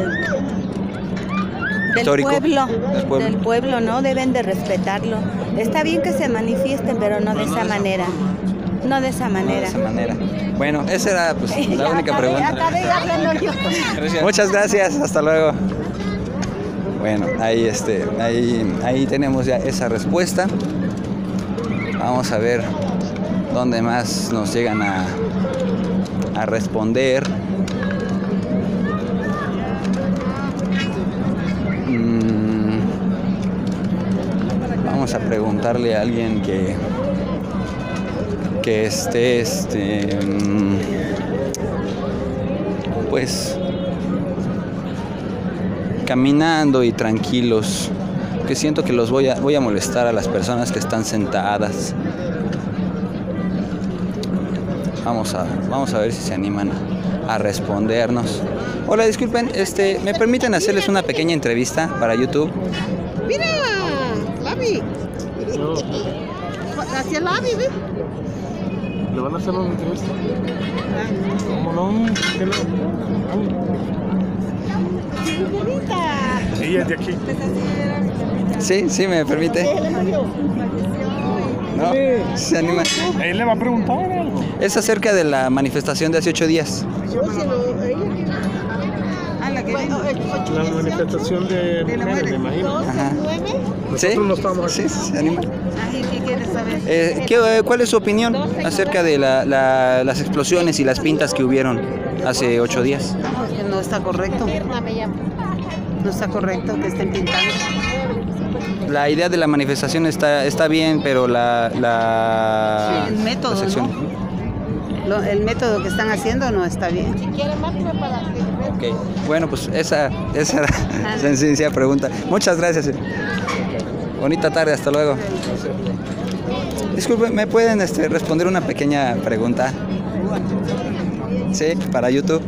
del pueblo, del pueblo, del pueblo, ¿no? Deben de respetarlo. Está bien que se manifiesten, pero no de esa manera. No de esa manera. No de esa manera. Bueno, esa era pues, la única acabé, pregunta. acabé hablando yo. Muchas gracias, hasta luego. Bueno, ahí, este, ahí, ahí tenemos ya esa respuesta. Vamos a ver dónde más nos llegan a, a responder. Mm, vamos a preguntarle a alguien que, que esté, este, pues, caminando y tranquilos, que siento que los voy a, voy a molestar a las personas que están sentadas. Vamos a, vamos a ver si se animan a respondernos. Hola, disculpen, este, ¿me permiten hacerles una pequeña entrevista para YouTube? Mira, Lavi. Hacia Lavi, ¿ves? ¿Le van a hacer una entrevista? ¿Cómo no? ¿Qué no? Ella es de aquí. Sí, sí, me permite. No, se anima. Él le va a preguntar algo. Es acerca de la manifestación de hace ocho días. La manifestación de mujeres, me imagino. Ajá. Nosotros ¿Sí? no estamos aquí. Sí, se anima. ¿Qué quieres saber? Eh, ¿qué, ¿Cuál es su opinión acerca de la, la, las explosiones y las pintas que hubieron hace ocho días? Que no está correcto. No está correcto que estén pintando. La idea de la manifestación está, está bien, pero la, la, sí, el método, la sección. ¿no? Lo, el método que están haciendo no está bien. Okay. Bueno, pues esa, esa era la sencilla pregunta. Muchas gracias. Bonita tarde, hasta luego. Disculpe, ¿me pueden este, responder una pequeña pregunta? Sí, para YouTube.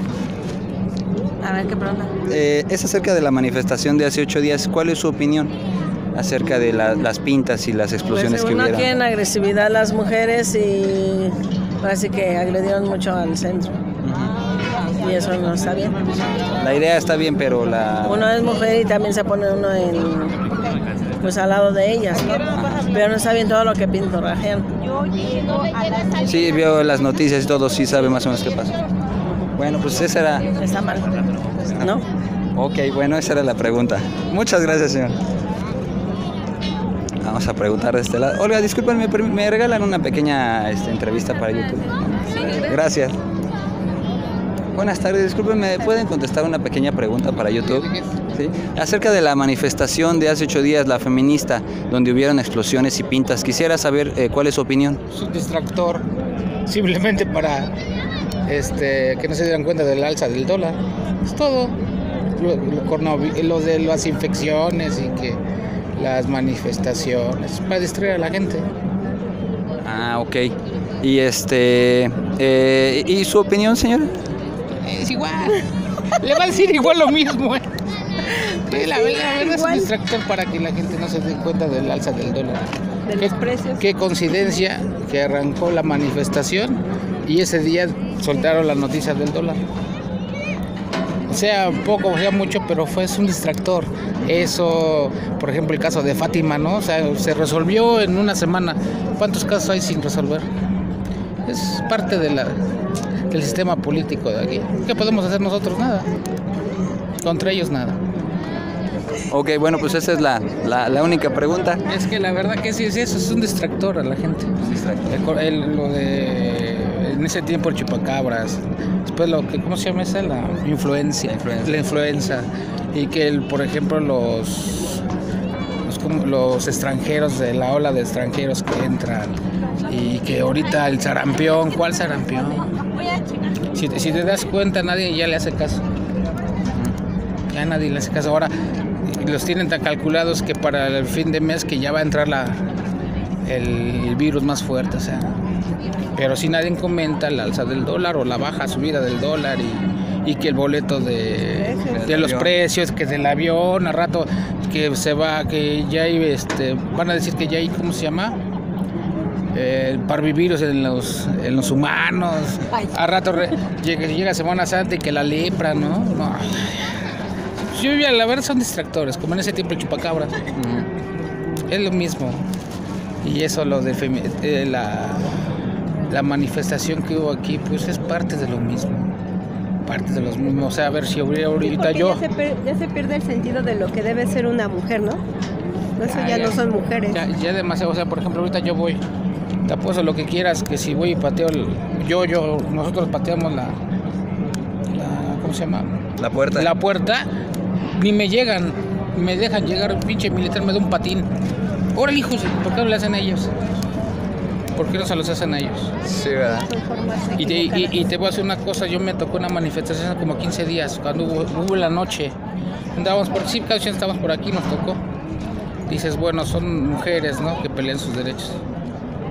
A ver, ¿qué pregunta? Eh, es acerca de la manifestación de hace ocho días. ¿Cuál es su opinión acerca de la, las pintas y las explosiones pues, que hubieron? No quieren agresividad a las mujeres y parece que agredieron mucho al centro. Uh-huh. Y eso no está bien. La idea está bien, pero la... Uno es mujer y también se pone uno en, pues al lado de ellas, ¿no? Pero no está bien todo lo que pintorrajean. Sí, vio las noticias y todo, sí sabe más o menos qué pasa. Bueno, pues esa era... Está mal, ¿no? Ok, bueno, esa era la pregunta. Muchas gracias, señor. Vamos a preguntar de este lado. Olga, disculpen, ¿me, me regalan una pequeña este, entrevista para YouTube? Gracias. Buenas tardes, disculpen, ¿me pueden contestar una pequeña pregunta para YouTube? ¿Sí? Acerca de la manifestación de hace ocho días, la feminista, donde hubieron explosiones y pintas. Quisiera saber eh, cuál es su opinión. Es un distractor, simplemente para este, que no se dieran cuenta del alza del dólar. Es todo. Lo, lo, lo de las infecciones y que las manifestaciones, para distraer a la gente. Ah, ok. Y este, eh, ¿y su opinión, señora? Es igual. Le va a decir igual lo mismo. ¿eh? Sí, la, la verdad es un distractor para que la gente no se dé cuenta del alza del dólar. De los precios. Qué coincidencia que arrancó la manifestación y ese día soltaron las noticias del dólar. O sea, poco, o sea, mucho, pero fue es un distractor. Eso, por ejemplo, el caso de Fátima, ¿no? O sea, se resolvió en una semana. ¿Cuántos casos hay sin resolver? Es parte de la, del sistema político de aquí. ¿Qué podemos hacer nosotros? Nada. Contra ellos nada. Ok, bueno, pues esa es la, la, la única pregunta. Es que la verdad que sí es eso, es un distractor a la gente. El, el, lo de en ese tiempo el chupacabras, después lo que, ¿cómo se llama esa? La influencia, la influenza. Y que, el, por ejemplo, los, los, como, los extranjeros, de la ola de extranjeros que entran, y que ahorita el sarampión, ¿cuál sarampión? Si, si te das cuenta, nadie ya le hace caso. Ya nadie le hace caso. Ahora los tienen tan calculados que para el fin de mes que ya va a entrar la, el virus más fuerte, o sea. Pero si nadie comenta la alza del dólar o la baja subida del dólar y, y que el boleto de, de los precios, que del avión, a rato que se va, que ya hay, este, van a decir que ya hay, ¿cómo se llama? Eh, parvivirus en los, en los humanos. A rato re, llega, llega Semana Santa y que la lepra, ¿no? No. Yo, la verdad, son distractores, como en ese tiempo el chupacabras. Uh-huh. Es lo mismo. Y eso, lo de femi- eh, la, la manifestación que hubo aquí, pues es parte de lo mismo. Parte de los mismos. O sea, a ver si ahorita yo. Ya se, per- ya se pierde el sentido de lo que debe ser una mujer, ¿no? Eso ya, ya, ya no son mujeres. Ya, ya demasiado. O sea, por ejemplo, ahorita yo voy. Te apuesto lo que quieras, que si voy y pateo. El, yo, yo, nosotros pateamos la, la. ¿Cómo se llama? La puerta. La puerta. Ni me llegan, me dejan llegar, un pinche militar me da un patín. Órale, hijos, ¿por qué no le hacen a ellos? ¿Por qué no se los hacen a ellos? Sí, ¿verdad? Y te, y, y te voy a decir una cosa, yo me tocó una manifestación hace como quince días, cuando hubo, hubo la noche. Andábamos por, sí, cada vez estábamos por aquí, nos tocó. Dices, bueno, son mujeres, ¿no?, que pelean sus derechos.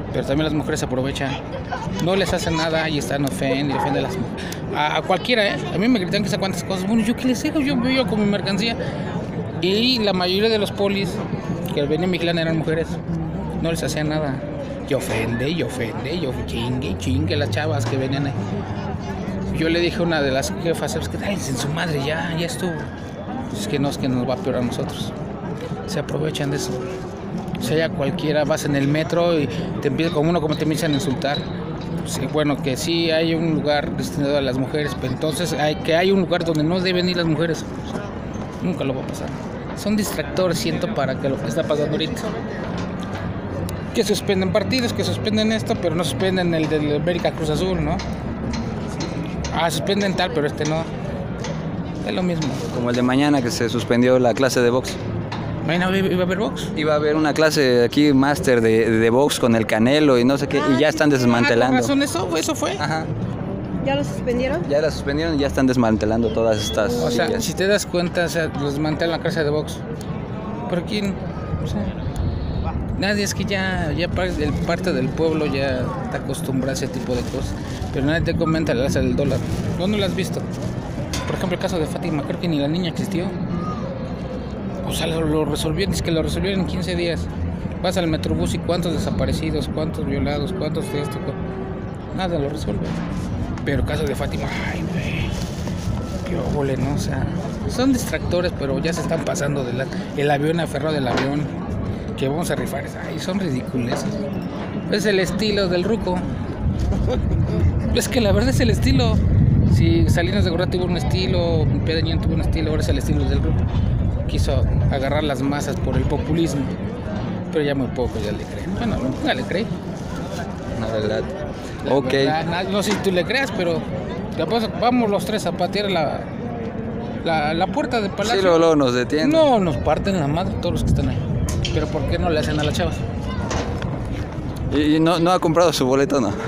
pero también las mujeres se aprovechan. No les hacen nada y están ofendiendo y ofenden a las mujeres. A, a cualquiera, ¿eh? A mí me gritan que sé cuántas cosas. Bueno, ¿yo qué les digo? Yo vivo con mi mercancía. Y la mayoría de los polis que venían a mi clan eran mujeres. No les hacían nada. Y ofende, y ofende, y ofende, chingue, chingue las chavas que venían ahí. Yo le dije a una de las jefas, ¿sabes qué? Dállense en su madre, ya, ya estuvo. Es que no, es que nos va a peor a nosotros. Se aprovechan de eso. O sea, ya cualquiera, vas en el metro y te empieza como uno como te empiezan a insultar. Sí, bueno, que sí hay un lugar destinado a las mujeres, pero entonces hay, que hay un lugar donde no deben ir las mujeres. Nunca lo va a pasar. Son distractores, siento, para que lo que está pasando ahorita. Que suspenden partidos, que suspenden esto, pero no suspenden el del América Cruz Azul, ¿no? Ah, suspenden tal, pero este no. Es lo mismo. Como el de mañana que se suspendió la clase de box. ¿Mañana iba a haber box? Iba a haber una clase aquí, máster de, de box con el Canelo y no sé qué, ah, y ya están desmantelando. ¿Con razón eso? ¿Eso fue? Ajá. ¿Ya lo suspendieron? Ya la suspendieron y ya están desmantelando todas estas. O sea, sillas. Si te das cuenta, o sea, los desmantelan la clase de box. ¿Por quién? O sea, nadie, es que ya, ya el parte del pueblo ya está acostumbrado a ese tipo de cosas. Pero nadie te comenta el alza del dólar. ¿Dónde lo has visto? Por ejemplo, el caso de Fátima, creo que ni la niña existió. O sea, lo, lo resolvieron, es que lo resolvieron en quince días. Vas al Metrobús y cuántos desaparecidos, cuántos violados, cuántos de esto. Nada lo resuelve. Pero el caso de Fátima, ay, güey. Qué óvole, ¿no? O sea, son distractores, pero ya se están pasando de la, el avión aferrado del avión. Que vamos a rifar. Ay, son ridículos. Es el estilo del ruco. Es que la verdad es el estilo. Si Salinas de Gortari tuvo un estilo, Pedro Niño tuvo un estilo, ahora es el estilo del ruco. Quiso agarrar las masas por el populismo. Pero ya muy pocos ya le creen. Bueno, nunca le creen. La verdad. La ok. Verdad, no sé si tú le creas, pero vamos los tres a patear la, la, la puerta del palacio. Sí, luego, luego nos detienen. No, nos parten la madre todos los que están ahí. Pero ¿por qué no le hacen a las chavas? ¿Y, y no, no ha comprado su boleto, no?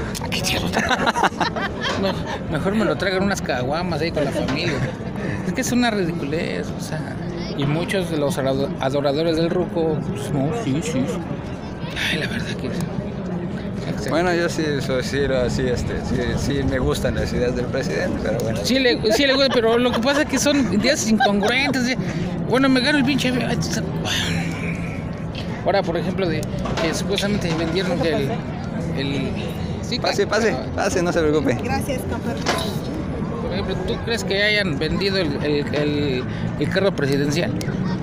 No, mejor me lo traigan unas caguamas ahí con la familia. Es que es una ridiculez, o sea. Y muchos de los adoradores del ruco, pues no, sí, sí. Ay, la verdad que... Bueno, yo sí, soy, sí, sí, este, sí, sí me gustan las ideas del presidente, pero bueno. Sí le, sí le gusta, pero lo que pasa es que son ideas incongruentes. Bueno, me gano el pinche... Ahora, por ejemplo, de que supuestamente vendieron que el... el... Sí, pase, pase, pase, no se preocupe. Gracias, compadre. Por ejemplo, ¿tú crees que hayan vendido el, el, el, el carro presidencial?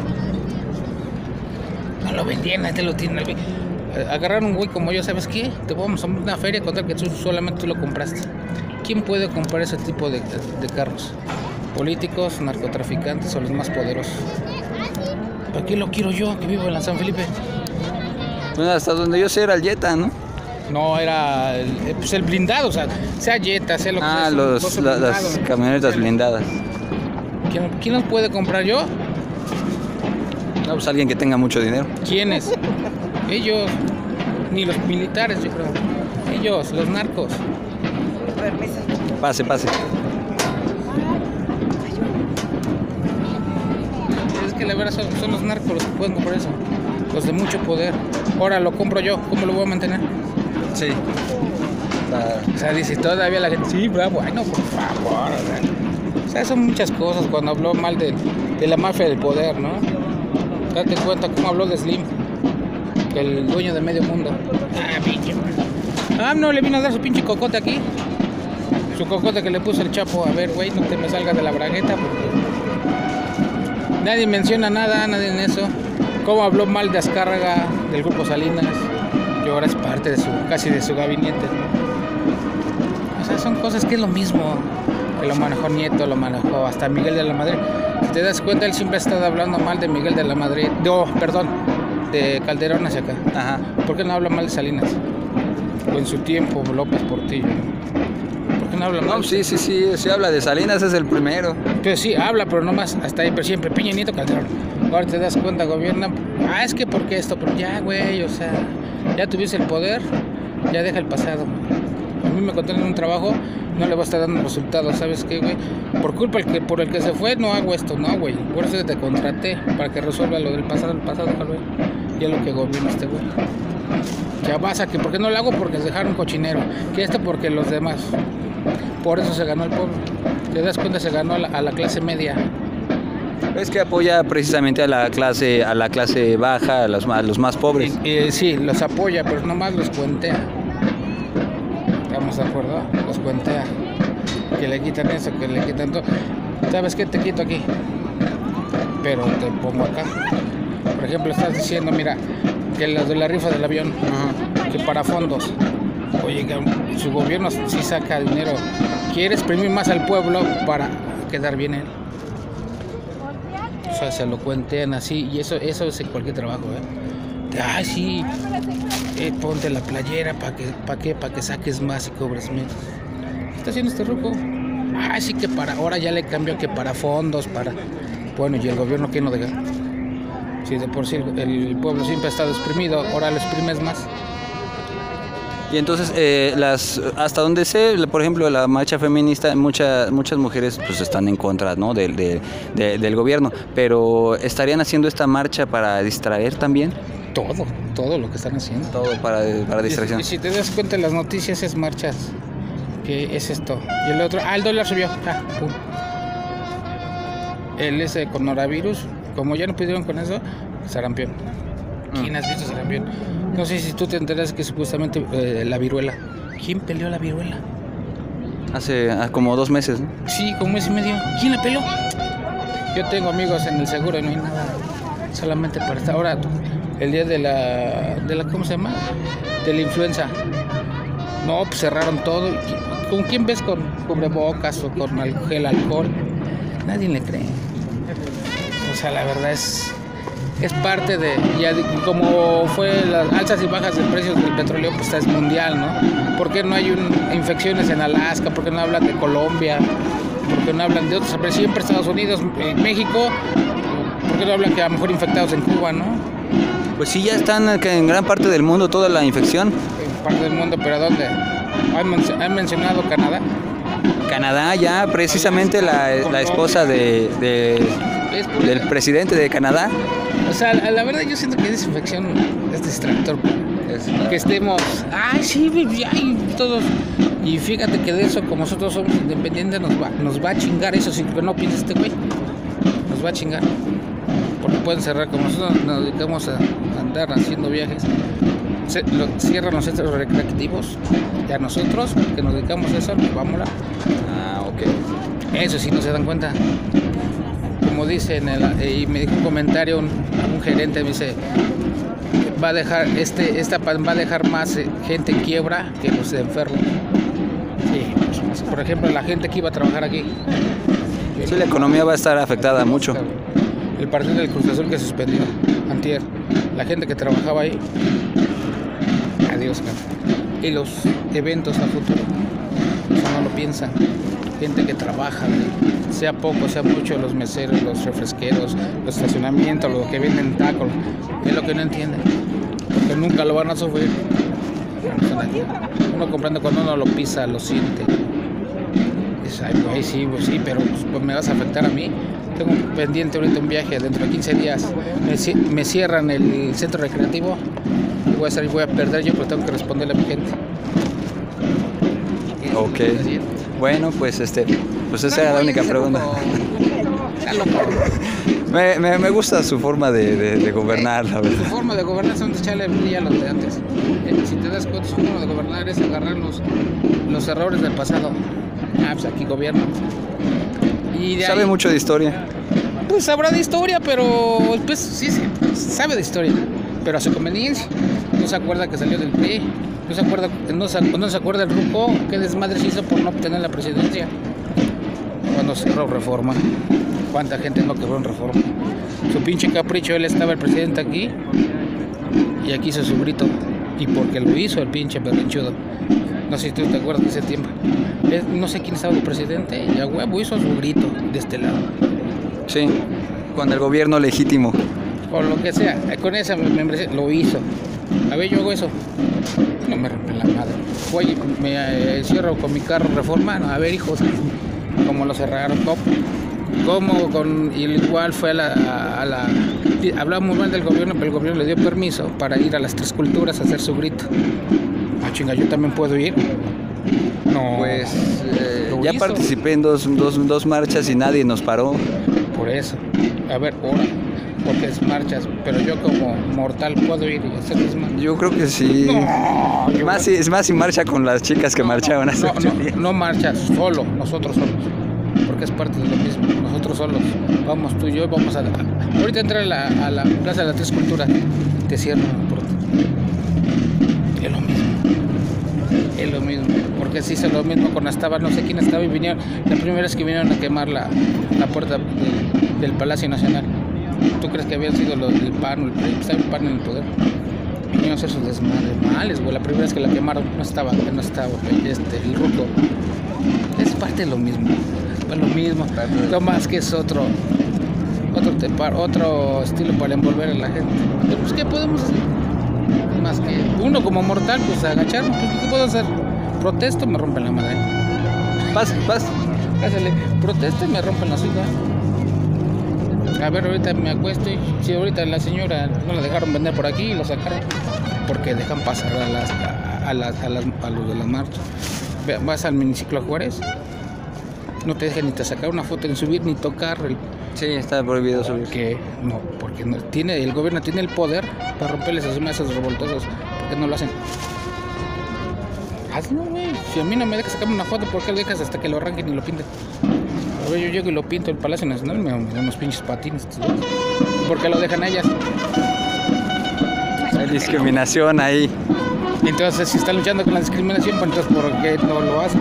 No lo vendían, te lo tienen. Agarraron un güey como yo, ¿sabes qué? Te vamos a una feria a contar que tú solamente tú lo compraste. ¿Quién puede comprar ese tipo de, de, de carros? Políticos, narcotraficantes o los más poderosos. ¿Para qué lo quiero yo, que vivo en la San Felipe? Bueno, hasta donde yo sé era el Jetta, ¿no? No, era el, pues el blindado, o sea, sea Jetta, sea lo que ah, sea. Los, la, las camionetas blindadas. ¿Quién, ¿Quién los puede comprar yo? No, pues alguien que tenga mucho dinero. ¿Quiénes? Ellos, ni los militares, yo creo. Ellos, los narcos. Permiso. Pase, pase. Es que la verdad son, son los narcos los que pueden comprar eso. Los de mucho poder. Ahora lo compro yo, ¿cómo lo voy a mantener? Sí. Uh, o sea, dice todavía la gente, sí, bravo, ay no, por favor. O sea, son muchas cosas cuando habló mal de, de la mafia del poder, ¿no? Date cuenta cómo habló de Slim, el dueño de medio mundo. Ah, pinche. Ah, no, le vino a dar su pinche cocote aquí. Su cocote que le puso el Chapo. A ver, güey, no te me salgas de la bragueta porque nadie menciona nada, nadie en eso. Cómo habló mal de Azcárraga, del grupo Salinas, que ahora es parte de su, casi de su gabinete. O sea, son cosas que es lo mismo. Que lo manejó Nieto, lo manejó hasta Miguel de la Madrid. Si te das cuenta, él siempre ha estado hablando mal de Miguel de la Madrid. No, perdón, de Calderón hacia acá. Ajá. ¿Por qué no habla mal de Salinas? O en su tiempo, López Portillo. ¿Por qué no habla mal? No, sí, sí, sí, sí habla de Salinas, es el primero. Pues sí, habla, pero no más, hasta ahí, pero siempre Peña Nieto, Calderón. Ahora te das cuenta, gobierna, ah, es que porque esto, pero ya, güey, o sea, ya tuviste el poder, ya deja el pasado. A mí me contaron en un trabajo, no le va a estar dando resultados, ¿sabes qué, güey? Por culpa el que, por el que se fue, no hago esto, no, güey. Por eso te contraté, para que resuelva lo del pasado, el pasado, güey. Y es lo que gobierna este güey. Que Abasa, que por qué no lo hago porque dejaron cochinero, que este porque los demás. Por eso se ganó el pueblo. Te das cuenta, se ganó a la, a la clase media. Es que apoya precisamente a la clase, a la clase baja, a los, a los más pobres. Eh, eh, sí, los apoya, pero nomás los cuentea. ¿Estamos de acuerdo? Los cuentea. Que le quitan eso, que le quitan todo. ¿Sabes qué? Te quito aquí, pero te pongo acá. Por ejemplo, estás diciendo, mira, que los de la rifa del avión, ajá, que para fondos. Oye, que su gobierno sí saca dinero. Quiere exprimir más al pueblo para quedar bien él. O sea, se lo cuentean así, y eso, eso es en cualquier trabajo, ¿eh? Ay, sí, eh, ponte la playera para que, para que, para que saques más y cobres menos. ¿Qué está haciendo este ruco? Ay, sí que para, ahora ya le cambió que para fondos, para... Bueno, ¿y el gobierno qué no deja? Si de por sí el, el pueblo siempre ha estado exprimido, ahora lo exprimes más. Y entonces, eh, las, hasta donde sé, por ejemplo, la marcha feminista, muchas muchas mujeres pues están en contra, ¿no? de, de, de, del gobierno, pero ¿estarían haciendo esta marcha para distraer también? Todo, todo lo que están haciendo. Todo para, para distracción. Y, y si te das cuenta, las noticias es marchas, que es esto. Y el otro, ah, el dólar subió, ah, pum. El ese coronavirus, como ya no pudieron con eso, sarampión. ¿Quién has visto sarampión? No sé si tú te enteras que supuestamente eh, la viruela. ¿Quién peleó la viruela? Hace ah, como dos meses, ¿no? Sí, como mes y medio. ¿Quién la peló? Yo tengo amigos en el seguro y no hay nada. Solamente para esta hora, el día de la, de la, ¿cómo se llama? De la influenza. No, pues cerraron todo. ¿Con quién ves con cubrebocas o con gel alcohol? Nadie le cree. O sea, la verdad es... es parte de, ya de, como fue las alzas y bajas de precios del petróleo, pues es mundial, ¿no? ¿Por qué no hay un, infecciones en Alaska? ¿Por qué no hablan de Colombia? ¿Por qué no hablan de otros? Pero siempre Estados Unidos, en México, ¿por qué no hablan que a lo mejor infectados en Cuba, no? Pues sí, ya están en gran parte del mundo toda la infección. En parte del mundo, ¿pero a dónde? ¿Han, han mencionado Canadá? Canadá, ya, precisamente la, la esposa de, de, del presidente de Canadá. O sea, la verdad yo siento que esa infección es distractor. Es, que estemos, ay, sí, ay, todos. Y fíjate que de eso, como nosotros somos independientes, nos va, nos va a chingar eso, si no piensa este güey. Nos va a chingar. Porque pueden cerrar, como nosotros nos dedicamos a andar haciendo viajes. Se, lo, cierran los centros recreativos. Y a nosotros, que nos dedicamos a eso, nos vamos a... Ah, ok. Eso sí no se dan cuenta. Como dicen, y me dijo un comentario, un, un gerente me dice, va a dejar, este, esta va a dejar más gente en quiebra que los enfermos. Sí, pues, por ejemplo, la gente que iba a trabajar aquí. Sí, la economía va a estar afectada mucho. El partido del Cruz Azul que suspendió, antier, la gente que trabajaba ahí, adiós, cara. Y los eventos a futuro, eso no lo piensan. Gente que trabaja, sea poco, sea mucho, los meseros, los refresqueros, los estacionamientos, lo que venden tacos, es lo que no entienden, porque nunca lo van a sufrir. Uno comprando cuando uno lo pisa, lo siente. Dice, ay, pues sí, pues sí, pero pues, me vas a afectar a mí. Tengo pendiente ahorita un viaje, dentro de quince días me, me cierran el centro recreativo, y voy a salir, voy a perder yo, pero tengo que responderle a mi gente. Ok. Bueno, pues este, pues esa era la única pregunta. me, me, me gusta su forma de, de, de gobernar, la verdad. Su forma de gobernar son de echarle brillo a los de antes. Eh, si te das cuenta, su forma de gobernar es agarrar los, los errores del pasado. Ah, pues aquí gobierno. Y de sabe ahí, mucho de historia. Pues sabrá de historia, pero pues sí, sí, sabe de historia, pero a su conveniencia. No se acuerda que salió del P R I. No se acuerda, no se, no se acuerda el Ruco, qué desmadre se hizo por no obtener la presidencia. Cuando cerró Reforma. ¿Cuánta gente no quebró en Reforma? Su pinche capricho, él estaba el presidente aquí y aquí hizo su grito. Y porque lo hizo el pinche berrinchudo. No sé si tú te acuerdas de ese tiempo. No sé quién estaba el presidente y a huevo hizo su grito de este lado. Sí, con el gobierno legítimo. Por lo que sea, con esa membresía lo hizo. A ver, yo hago eso. No me rompen la madre. Oye, me eh, cierro con mi carro Reforma. No, a ver, hijos, ¿cómo lo cerraron? ¿Cómo? ¿Cómo? Con, igual fue a la, a la hablaba muy mal del gobierno, pero el gobierno le dio permiso para ir a las tres culturas a hacer su grito. Ah, chinga, ¿yo también puedo ir? No. Pues eh, ya hizo. Participé en dos, dos, dos marchas y nadie nos paró. Por eso. A ver, ahora, porque es marchas, pero yo como mortal puedo ir y hacer desmadre. Yo creo que sí. No, yo más, si, es más si marcha con las chicas que no, marchaban hace no, ocho no, días. No marchas, solo, nosotros solos. Porque es parte de lo mismo, nosotros solos. Vamos tú y yo, vamos a... a ahorita entré a la, a la Plaza de las Tres Culturas, te cierran la puerta. Es lo mismo. Es lo mismo. Porque se hizo lo mismo con estaba, no sé quién estaba y vinieron, la primera vez que vinieron a quemar la, la puerta del, del Palacio Nacional. ¿Tú crees que habían sido los del P A N o el P R I? Estaba el P A N en el poder. Vinieron a hacer sus desmadres males, güey. La primera vez que la quemaron no estaba, no estaba este, el ruco. Es parte de lo mismo. Es lo mismo. Lo más que es otro, otro, tepar, otro estilo para envolver a la gente. Pero pues, ¿qué podemos hacer? Más que uno como mortal, pues agacharnos. Pues, ¿qué puedo hacer? Protesto, me rompen la madre. Paz, paz. Pásale. Protesto y me rompen la suya. A ver, ahorita me acuesto y si ahorita la señora no la dejaron vender por aquí y lo sacaron porque dejan pasar a las a, a las a, las, a los de las marchas. Vas al miniciclo Juárez, no te dejan ni te sacar una foto ni subir ni tocar el... Sí, está prohibido subir. Que no, porque no tiene el gobierno tiene el poder para romperles a esos revoltosos, porque no lo hacen. Hazlo, güey. Si a mí no me dejas sacarme una foto, ¿por qué lo dejas hasta que lo arranquen y lo pinten? A ver, yo llego y lo pinto el Palacio Nacional, me dan unos pinches patines. ¿Por qué lo dejan a ellas? Hay discriminación ahí. Entonces, si están luchando con la discriminación, pues entonces, ¿por qué no lo hacen?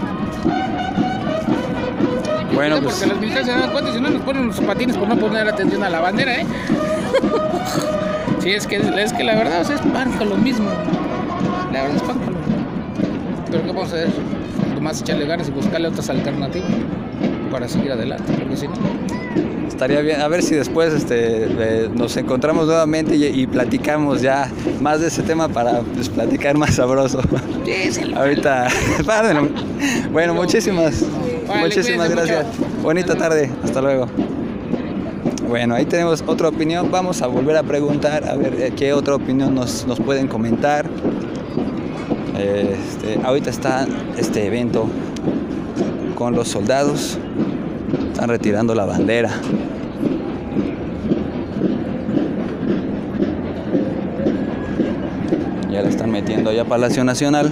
Bueno, no, pues... Porque los militares se dan cuenta, si no nos ponen los patines por no poner atención a la bandera, ¿eh? Sí, es que, es que la verdad, o sea, es pan con lo mismo. La verdad es pan con lo mismo. Pero ¿qué vamos a hacer? Nomás echarle ganas y buscarle otras alternativas para seguir adelante, porque si no... Estaría bien, a ver si después este, eh, nos encontramos nuevamente y, y platicamos ya más de ese tema para pues, platicar más sabroso. Ahorita, bueno, muchísimas, vale, muchísimas gracias. Mucho. Bonita tarde, hasta luego. Bueno, ahí tenemos otra opinión, vamos a volver a preguntar, a ver eh, qué otra opinión nos, nos pueden comentar. Este, ahorita está este evento con los soldados, están retirando la bandera. Ya la están metiendo allá a Palacio Nacional.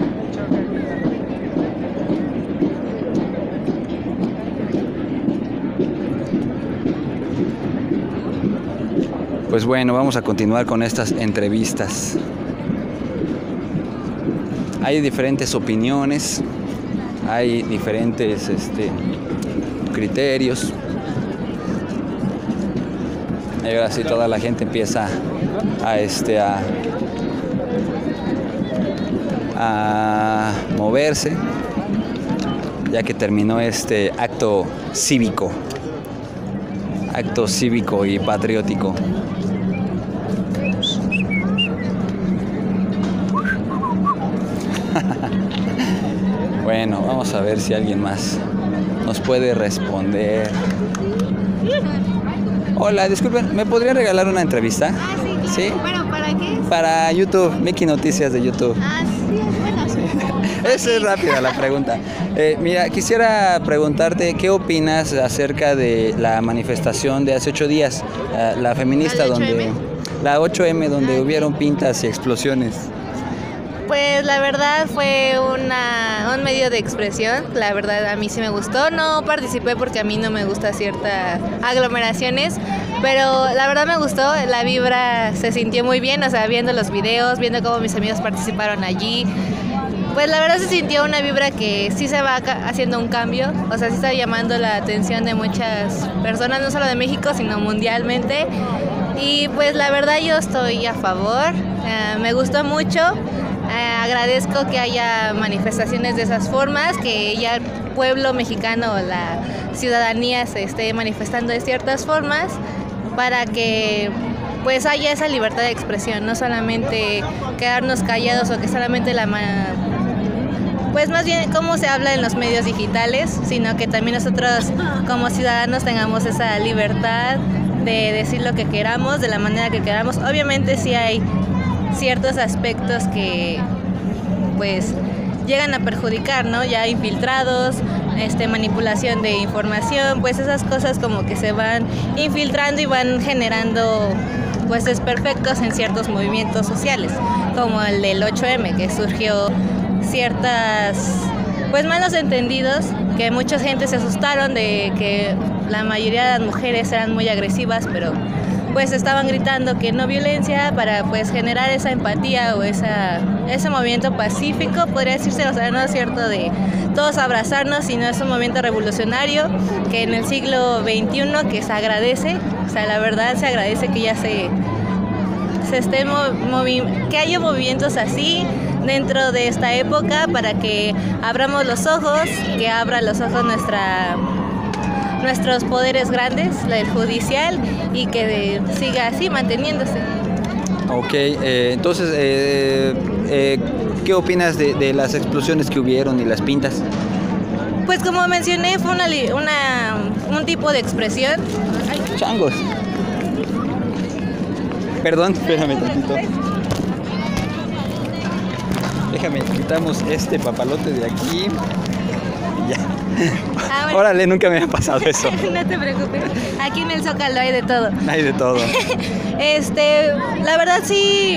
Pues bueno, vamos a continuar con estas entrevistas. Hay diferentes opiniones, hay diferentes este, criterios. Y ahora sí toda la gente empieza a, este, a, a moverse, ya que terminó este acto cívico, acto cívico y patriótico. Bueno, vamos a ver si alguien más nos puede responder. Hola, disculpen, ¿me podrían regalar una entrevista? Ah, sí. ¿Sí? Bueno, ¿para qué? Para YouTube, Mickey Noticias de YouTube. Ah, sí, bueno. Sí. Esa es rápida la pregunta. Eh, mira, quisiera preguntarte qué opinas acerca de la manifestación de hace ocho días, la, la feminista, ¿La donde la ocho eme, donde ah, hubieron pintas y explosiones. Pues la verdad fue una, un medio de expresión, la verdad a mí sí me gustó, no participé porque a mí no me gustan ciertas aglomeraciones, pero la verdad me gustó, la vibra se sintió muy bien, o sea, viendo los videos, viendo cómo mis amigos participaron allí, pues la verdad se sintió una vibra que sí se va haciendo un cambio, o sea, sí está llamando la atención de muchas personas, no solo de México, sino mundialmente, y pues la verdad yo estoy a favor, uh, me gustó mucho. Eh, agradezco que haya manifestaciones de esas formas, que ya el pueblo mexicano, la ciudadanía se esté manifestando de ciertas formas para que pues haya esa libertad de expresión, no solamente quedarnos callados o que solamente la pues más bien cómo se habla en los medios digitales, sino que también nosotros como ciudadanos tengamos esa libertad de decir lo que queramos, de la manera que queramos. Obviamente sí hay ciertos aspectos que pues llegan a perjudicar, ¿no? Ya infiltrados, este, manipulación de información, pues esas cosas como que se van infiltrando y van generando pues desperfectos en ciertos movimientos sociales, como el del ocho eme, que surgió ciertas pues malos entendidos, que mucha gente se asustaron de que la mayoría de las mujeres eran muy agresivas, pero pues estaban gritando que no violencia para pues generar esa empatía o esa, ese movimiento pacífico, podría decirse, o sea, no es cierto de todos abrazarnos, sino es un movimiento revolucionario que en el siglo veintiuno que se agradece, o sea, la verdad se agradece que ya se, se esté movi que haya movimientos así dentro de esta época para que abramos los ojos, que abra los ojos nuestra nuestros poderes grandes, el judicial, y que de, siga así manteniéndose. Ok, eh, entonces, eh, eh, ¿qué opinas de, de las explosiones que hubieron y las pintas? Pues como mencioné, fue una, una, un tipo de expresión. Ay. Changos. Perdón, espérame tantito. Déjame, quitamos este papalote de aquí. Ya. Ah, bueno. Órale, nunca me había pasado eso. No te preocupes, aquí en el Zócalo hay de todo. Hay de todo. Este, la verdad sí,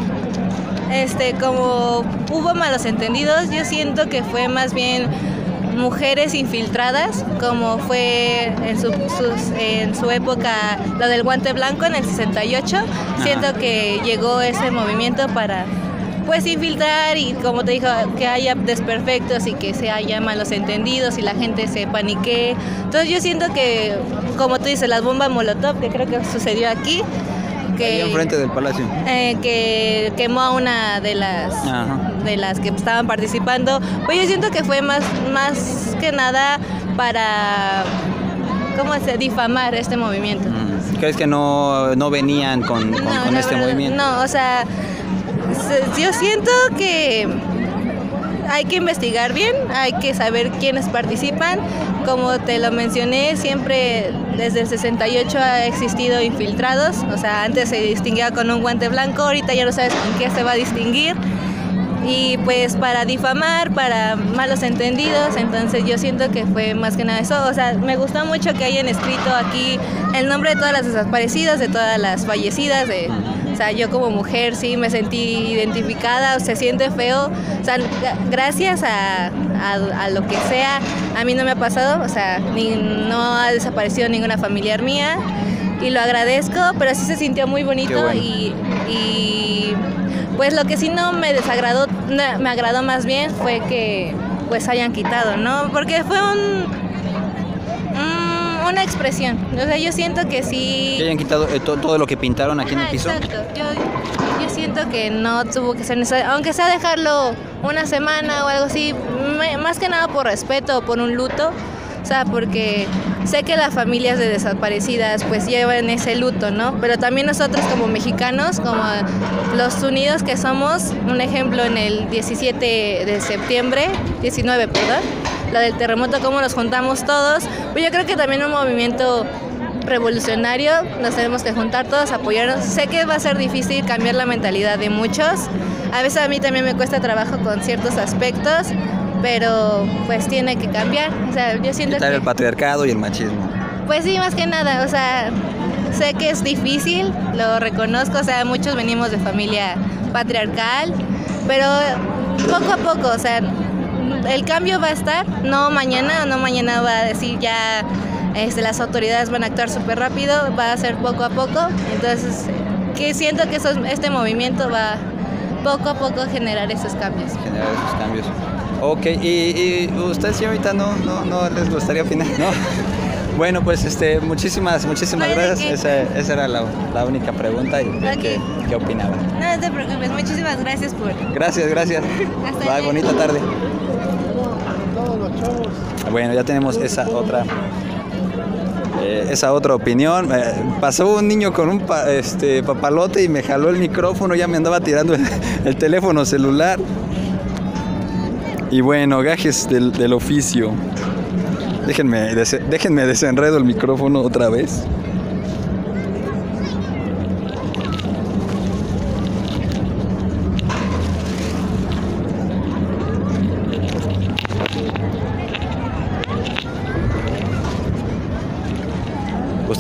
este, como hubo malos entendidos, yo siento que fue más bien mujeres infiltradas, como fue en su, sus, en su época lo del guante blanco en el sesenta y ocho. Ajá. Siento que llegó ese movimiento para pues infiltrar y, como te digo, que haya desperfectos y que se haya malos entendidos y la gente se panique. Entonces yo siento que, como tú dices, las bombas molotov, que creo que sucedió aquí, que ahí enfrente del palacio, eh, que quemó a una de las Ajá. de las que estaban participando, pues yo siento que fue más, más que nada para, ¿cómo se difamar este movimiento? ¿Crees que no, no venían con, con, no, con no, este no, movimiento? No, o sea, yo siento que hay que investigar bien, hay que saber quiénes participan. Como te lo mencioné, siempre desde el sesenta y ocho ha existido infiltrados, o sea, antes se distinguía con un guante blanco, ahorita ya no sabes con qué se va a distinguir. Y pues para difamar, para malos entendidos, entonces yo siento que fue más que nada eso. O sea, me gustó mucho que hayan escrito aquí el nombre de todas las desaparecidas, de todas las fallecidas, de... O sea, yo como mujer sí me sentí identificada, se siente feo. O sea, gracias a, a, a lo que sea, a mí no me ha pasado, o sea, ni, no ha desaparecido ninguna familiar mía y lo agradezco, pero sí se sintió muy bonito. Bueno. y, y pues lo que sí no me desagradó, no, me agradó más bien fue que pues hayan quitado, ¿no? Porque fue un... una expresión, o sea, yo siento que sí... Que hayan quitado eh, to todo lo que pintaron aquí Ajá, en el piso. Exacto, yo, yo siento que no tuvo que ser necesario, aunque sea dejarlo una semana o algo así, me, más que nada por respeto o por un luto, o sea, porque sé que las familias de desaparecidas pues llevan ese luto, ¿no? Pero también nosotros como mexicanos, como los unidos que somos, un ejemplo en el diecisiete de septiembre, diecinueve, perdón, la del terremoto, cómo nos juntamos todos, pues yo creo que también un movimiento revolucionario, nos tenemos que juntar todos, apoyarnos. Sé que va a ser difícil cambiar la mentalidad de muchos, a veces a mí también me cuesta trabajo con ciertos aspectos, pero pues tiene que cambiar, o sea, yo siento Quitar que... el patriarcado y el machismo. Pues sí, más que nada, o sea, sé que es difícil, lo reconozco, o sea, muchos venimos de familia patriarcal, pero poco a poco, o sea, el cambio va a estar, no mañana, no mañana va a decir ya este, las autoridades van a actuar súper rápido, va a ser poco a poco, entonces que siento que eso, este movimiento va poco a poco a generar esos cambios. Generar esos cambios. Ok, y, y ustedes señorita no, no, no les gustaría opinar, ¿no? Bueno, pues este, muchísimas, muchísimas gracias. Esa, esa era la, la única pregunta y okay. ¿qué, qué opinaba? No, no te preocupes, muchísimas gracias por... Gracias, gracias. Hasta Bye, bonita tarde. Bueno, ya tenemos esa otra eh, esa otra opinión. Eh, pasó un niño con un pa, este, papalote y me jaló el micrófono, ya me andaba tirando el, el teléfono celular. Y bueno, gajes del, del oficio. Déjenme, des, déjenme desenredo el micrófono otra vez.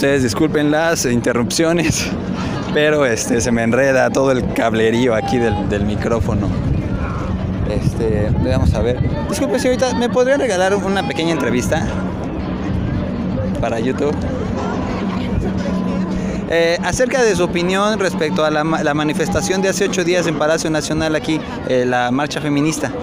Ustedes disculpen las interrupciones, pero este, se me enreda todo el cablerío aquí del, del micrófono. Este, vamos a ver. Disculpe, señorita, ¿me podría regalar una pequeña entrevista para YouTube? Eh, acerca de su opinión respecto a la, la manifestación de hace ocho días en Palacio Nacional aquí, eh, la marcha feminista.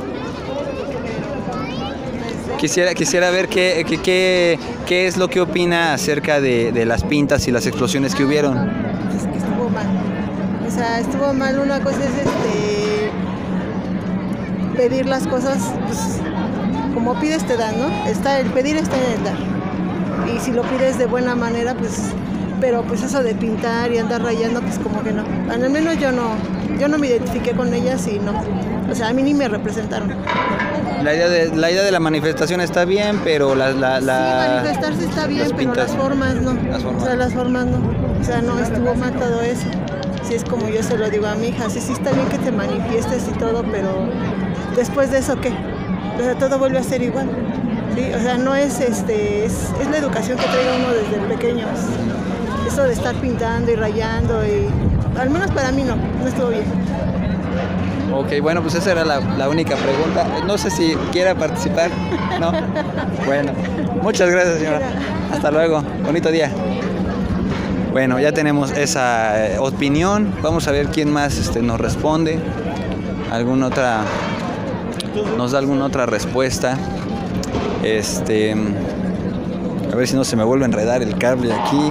Quisiera, quisiera ver qué, qué, qué, qué es lo que opina acerca de, de las pintas y las explosiones que hubieron. Es que estuvo mal. O sea, estuvo mal. Una cosa es este pedir las cosas, pues, como pides te dan, ¿no? Está, el pedir está en el dar. Y si lo pides de buena manera, pues, pero pues eso de pintar y andar rayando, pues como que no. Al menos yo no, yo no me identifiqué con ellas y no. O sea, a mí ni me representaron. La idea de la, idea de la manifestación está bien, pero la... la, la sí, manifestarse está bien, pero pintas, las formas no. Las formas. O sea, las formas no. O sea, no, estuvo mal todo eso. Sí, es como yo se lo digo a mi hija. Sí, sí está bien que te manifiestes y todo, pero después de eso, ¿qué? O sea, todo vuelve a ser igual. ¿Sí? O sea, no es, este, es, es la educación que trae uno desde pequeños. Eso de estar pintando y rayando, y al menos para mí no, no estuvo bien. Ok, bueno, pues esa era la, la única pregunta. No sé si quiera participar, ¿no? Bueno, muchas gracias, señora. Hasta luego, bonito día. Bueno, ya tenemos esa eh, opinión. Vamos a ver quién más este, nos responde. ¿Alguna otra? ¿Nos da alguna otra respuesta? Este, a ver si no se me vuelve a enredar el cable aquí.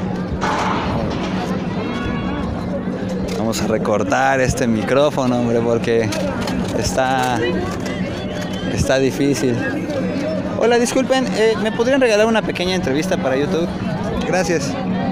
Vamos a recortar este micrófono, hombre, porque está, está difícil. Hola, disculpen, eh, ¿me podrían regalar una pequeña entrevista para YouTube? Gracias.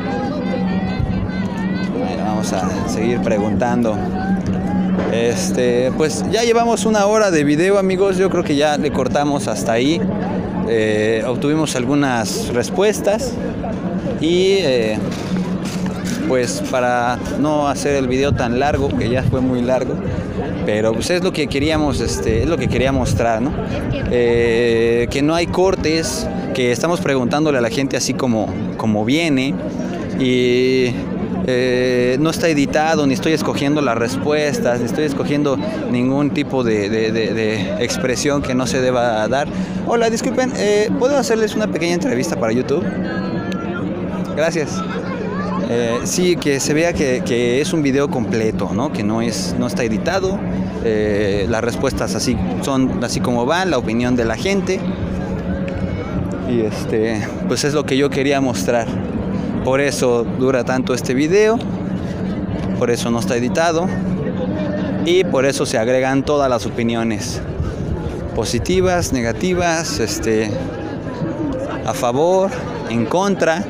Bueno, vamos a seguir preguntando. Este, pues ya llevamos una hora de video, amigos. Yo creo que ya le cortamos hasta ahí. Eh, obtuvimos algunas respuestas y eh, pues para no hacer el video tan largo, que ya fue muy largo, pero pues es lo que queríamos, este, es lo que quería mostrar, ¿no? Eh, que no hay cortes, que estamos preguntándole a la gente así como, como viene, y eh, no está editado, ni estoy escogiendo las respuestas, ni estoy escogiendo ningún tipo de, de, de, de expresión que no se deba dar. Hola, disculpen, eh, ¿puedo hacerles una pequeña entrevista para YouTube? Gracias. Eh, sí, que se vea que, que es un video completo, ¿no? Que no es, no está editado. Eh, las respuestas así son así como van, la opinión de la gente. Y este, pues es lo que yo quería mostrar. Por eso dura tanto este video. Por eso no está editado. Y por eso se agregan todas las opiniones. Positivas, negativas, este, a favor, en contra.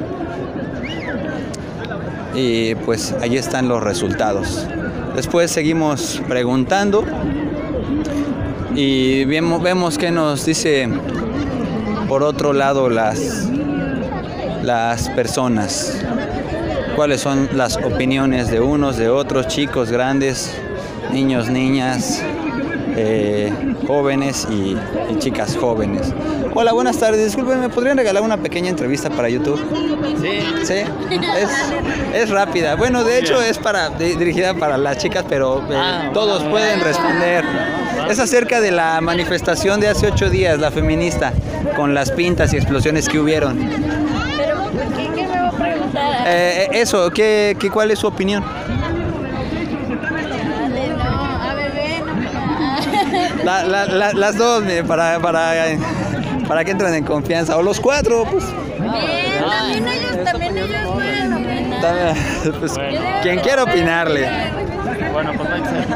Y pues ahí están los resultados. Después seguimos preguntando y vemos, vemos qué nos dice por otro lado las, las personas. Cuáles son las opiniones de unos, de otros, chicos, grandes, niños, niñas, eh, jóvenes y, y chicas jóvenes. Hola, buenas tardes. Disculpen, ¿me podrían regalar una pequeña entrevista para YouTube? Sí. ¿Sí? Es, es rápida. Bueno, de hecho es para de, dirigida para las chicas, pero eh, ah, todos bueno, pueden responder. Es acerca de la manifestación de hace ocho días, la feminista, con las pintas y explosiones que hubieron. Pero, ¿qué, qué me va a preguntar? Eh, eso, ¿qué, qué, ¿cuál es su opinión? La, la, la, las dos, para, para, para que entren en confianza. O los cuatro, pues. Bien, también ellos, también ellos pueden opinar. También, pues, bueno, quien quiera opinarle. Bueno, pues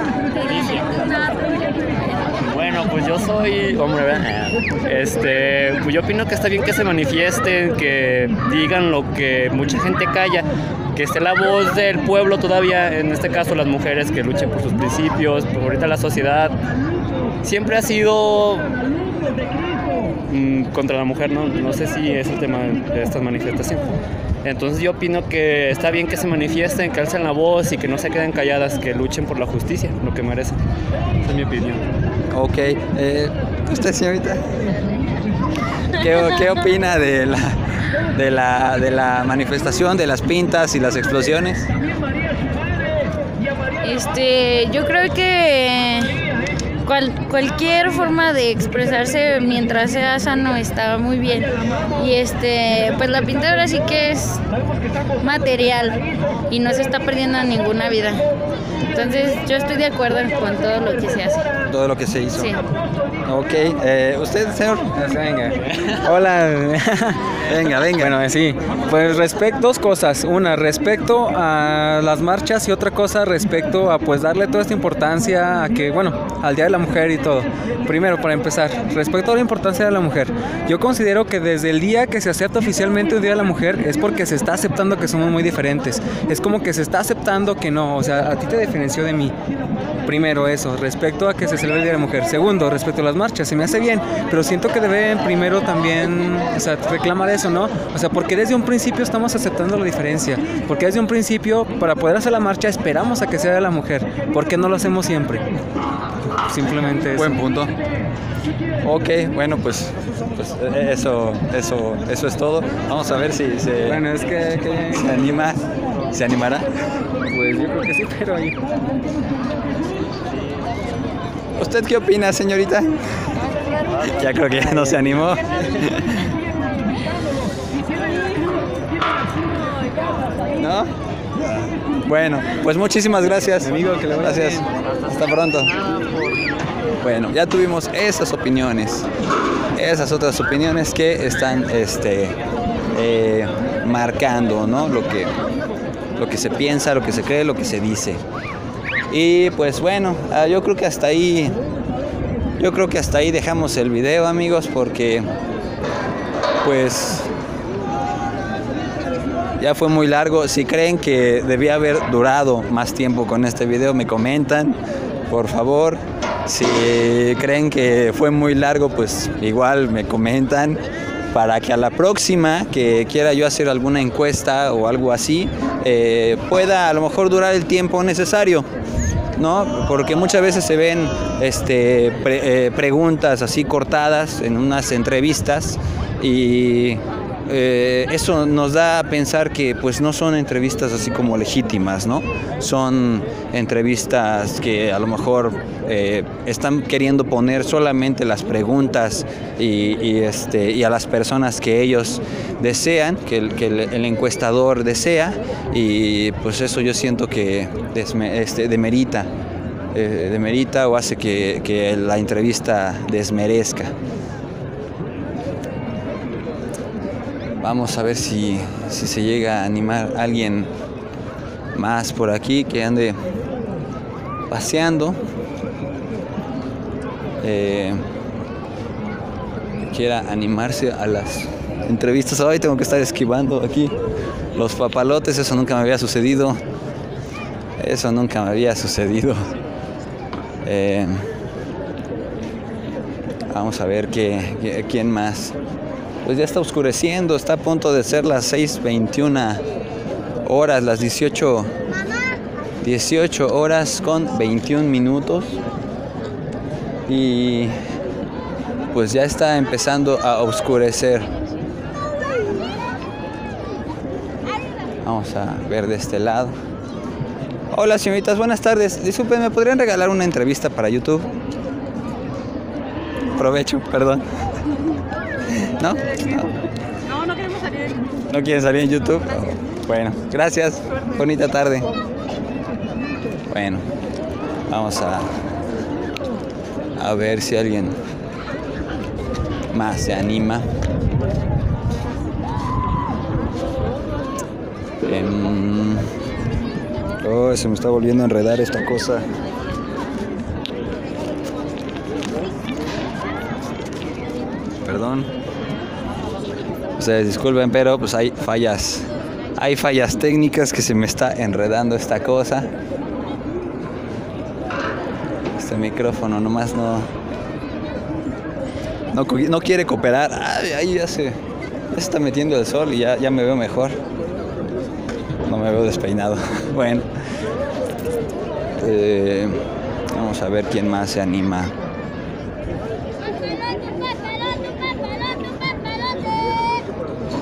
Bueno, pues yo soy hombre, ¿verdad? Este, pues yo opino que está bien que se manifiesten, que digan lo que mucha gente calla, que esté la voz del pueblo todavía, en este caso las mujeres que luchen por sus principios. Porque ahorita la sociedad siempre ha sido mmm, contra la mujer, ¿no? No sé si es el tema de estas manifestaciones. Entonces yo opino que está bien que se manifiesten, que alcen la voz y que no se queden calladas, que luchen por la justicia, lo que merecen. Esa es mi opinión. Ok. Eh, ¿Usted, señorita? ¿Qué, qué opina de la, de, la, de la manifestación, de las pintas y las explosiones? Este, yo creo que cual, cualquier forma de expresarse mientras sea sano está muy bien. Y este, pues la pintura ahora sí que es material y no se está perdiendo ninguna vida. Entonces yo estoy de acuerdo con todo lo que se hace. Todo lo que se hizo. Sí. Ok, eh, ¿usted, señor? Venga. Hola. Venga, venga. Bueno, sí. Pues respecto, dos cosas. Una, respecto a las marchas y otra cosa respecto a pues darle toda esta importancia a que, bueno, al Día de la Mujer y todo. Primero, para empezar, respecto a la importancia de la mujer, yo considero que desde el día que se acepta oficialmente un Día de la Mujer es porque se está aceptando que somos muy diferentes. Es como que se está aceptando que no, o sea, a ti te diferenció de mí. Primero eso, respecto a que se celebre el Día de la Mujer. Segundo, respecto a las marchas, se me hace bien, pero siento que deben primero también, o sea, reclamar eso, ¿no? O sea, porque desde un principio estamos aceptando la diferencia, porque desde un principio, para poder hacer la marcha, esperamos a que sea de la mujer, ¿por qué no lo hacemos siempre? Simplemente eso. Buen punto. Ok, bueno, pues, pues eso, eso, eso es todo. Vamos a ver si se, bueno, es que, que... se anima, se animará. Pues yo creo que sí, pero ahí. ¿Usted qué opina, señorita? Ya creo que ya no se animó. ¿No? Bueno, pues muchísimas gracias. Amigo, que le vaya gracias. bien. Hasta pronto. Bueno, ya tuvimos esas opiniones, esas otras opiniones que están este, eh, marcando, ¿no? Lo que, lo que se piensa, lo que se cree, lo que se dice. Y pues bueno, yo creo que hasta ahí, yo creo que hasta ahí dejamos el video, amigos, porque pues ya fue muy largo. Si creen que debía haber durado más tiempo con este video, me comentan, por favor. Si creen que fue muy largo, pues igual me comentan, para que a la próxima que quiera yo hacer alguna encuesta o algo así, eh, pueda a lo mejor durar el tiempo necesario, ¿no? Porque muchas veces se ven este, pre, eh, preguntas así cortadas en unas entrevistas y eh, eso nos da a pensar que pues no son entrevistas así como legítimas, ¿no? Son entrevistas que a lo mejor eh, están queriendo poner solamente las preguntas y, y, este, y a las personas que ellos desean, que el, que el, el encuestador desea, y pues eso yo siento que desme, este, demerita, eh, demerita o hace que, que la entrevista desmerezca. Vamos a ver si, si se llega a animar alguien más por aquí que ande paseando, eh, que quiera animarse a las entrevistas. Hoy tengo que estar esquivando aquí los papalotes, eso nunca me había sucedido, eso nunca me había sucedido. Eh, vamos a ver qué, qué, quién más. Pues ya está oscureciendo, está a punto de ser las seis veintiuna horas, las dieciocho, dieciocho horas con veintiún minutos. Y pues ya está empezando a oscurecer. Vamos a ver de este lado. Hola señoritas, buenas tardes. Disculpen, ¿me podrían regalar una entrevista para YouTube? Provecho, perdón. ¿No? No, No, no queremos salir. ¿No quieren salir en YouTube? Bueno, gracias. Bonita tarde. Bueno, vamos a, a ver si alguien más se anima. Um, oh, se me está volviendo a enredar esta cosa. Perdón. Ustedes disculpen, pero pues hay fallas. Hay fallas técnicas que se me está enredando esta cosa. Este micrófono nomás no... No, no quiere cooperar. Ay, ahí ya se, ya se está metiendo el sol y ya, ya me veo mejor. No me veo despeinado. Bueno. Eh, vamos a ver quién más se anima.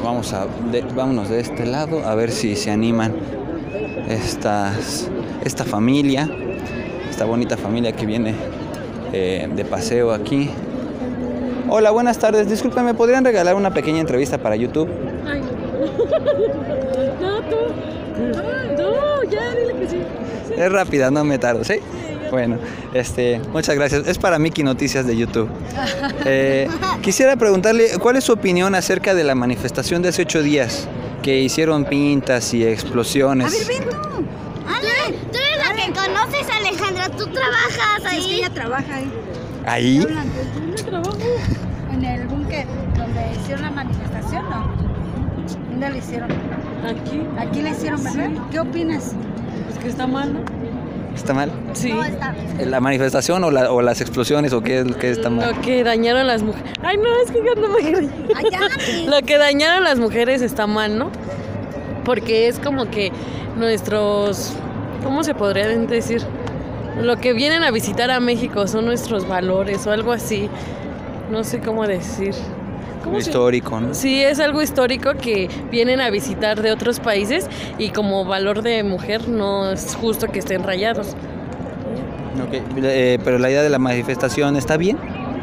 vamos a, de, vámonos de este lado a ver si se animan estas, esta familia, esta bonita familia que viene eh, de paseo aquí. Hola, buenas tardes. Disculpen, ¿me podrían regalar una pequeña entrevista para YouTube? Ay, no. No, tú. No, no, ya, dile que sí. Sí. Es rápida, no me tardo, ¿sí? Bueno, este, muchas gracias. Es para Miki Noticias de YouTube. Eh, quisiera preguntarle, ¿cuál es su opinión acerca de la manifestación de hace ocho días? Que hicieron pintas y explosiones. A ver, ven tú. Ale, tú eres la que conoces, Alejandra. Tú trabajas ahí. Sí, es que ella trabaja ahí. ¿Ahí? ¿Dónde trabajo? En el búnker donde hicieron la manifestación, ¿no? ¿Dónde la hicieron? Aquí. Aquí la hicieron, ¿verdad? Sí. ¿Qué opinas? Pues que está mal, ¿no? ¿Está mal? Sí. No, está bien. ¿La manifestación o, la, o las explosiones o qué, qué está mal? Lo que dañaron a las mujeres. Ay, no, es que yo no me creí. Lo que dañaron a las mujeres está mal, ¿no? Porque es como que nuestros. ¿Cómo se podría decir? Lo que vienen a visitar a México son nuestros valores o algo así. No sé cómo decir. ¿Cómo histórico, se... ¿no? Sí, es algo histórico que vienen a visitar de otros países y como valor de mujer no es justo que estén rayados. Okay. Eh, pero la idea de la manifestación, ¿está bien?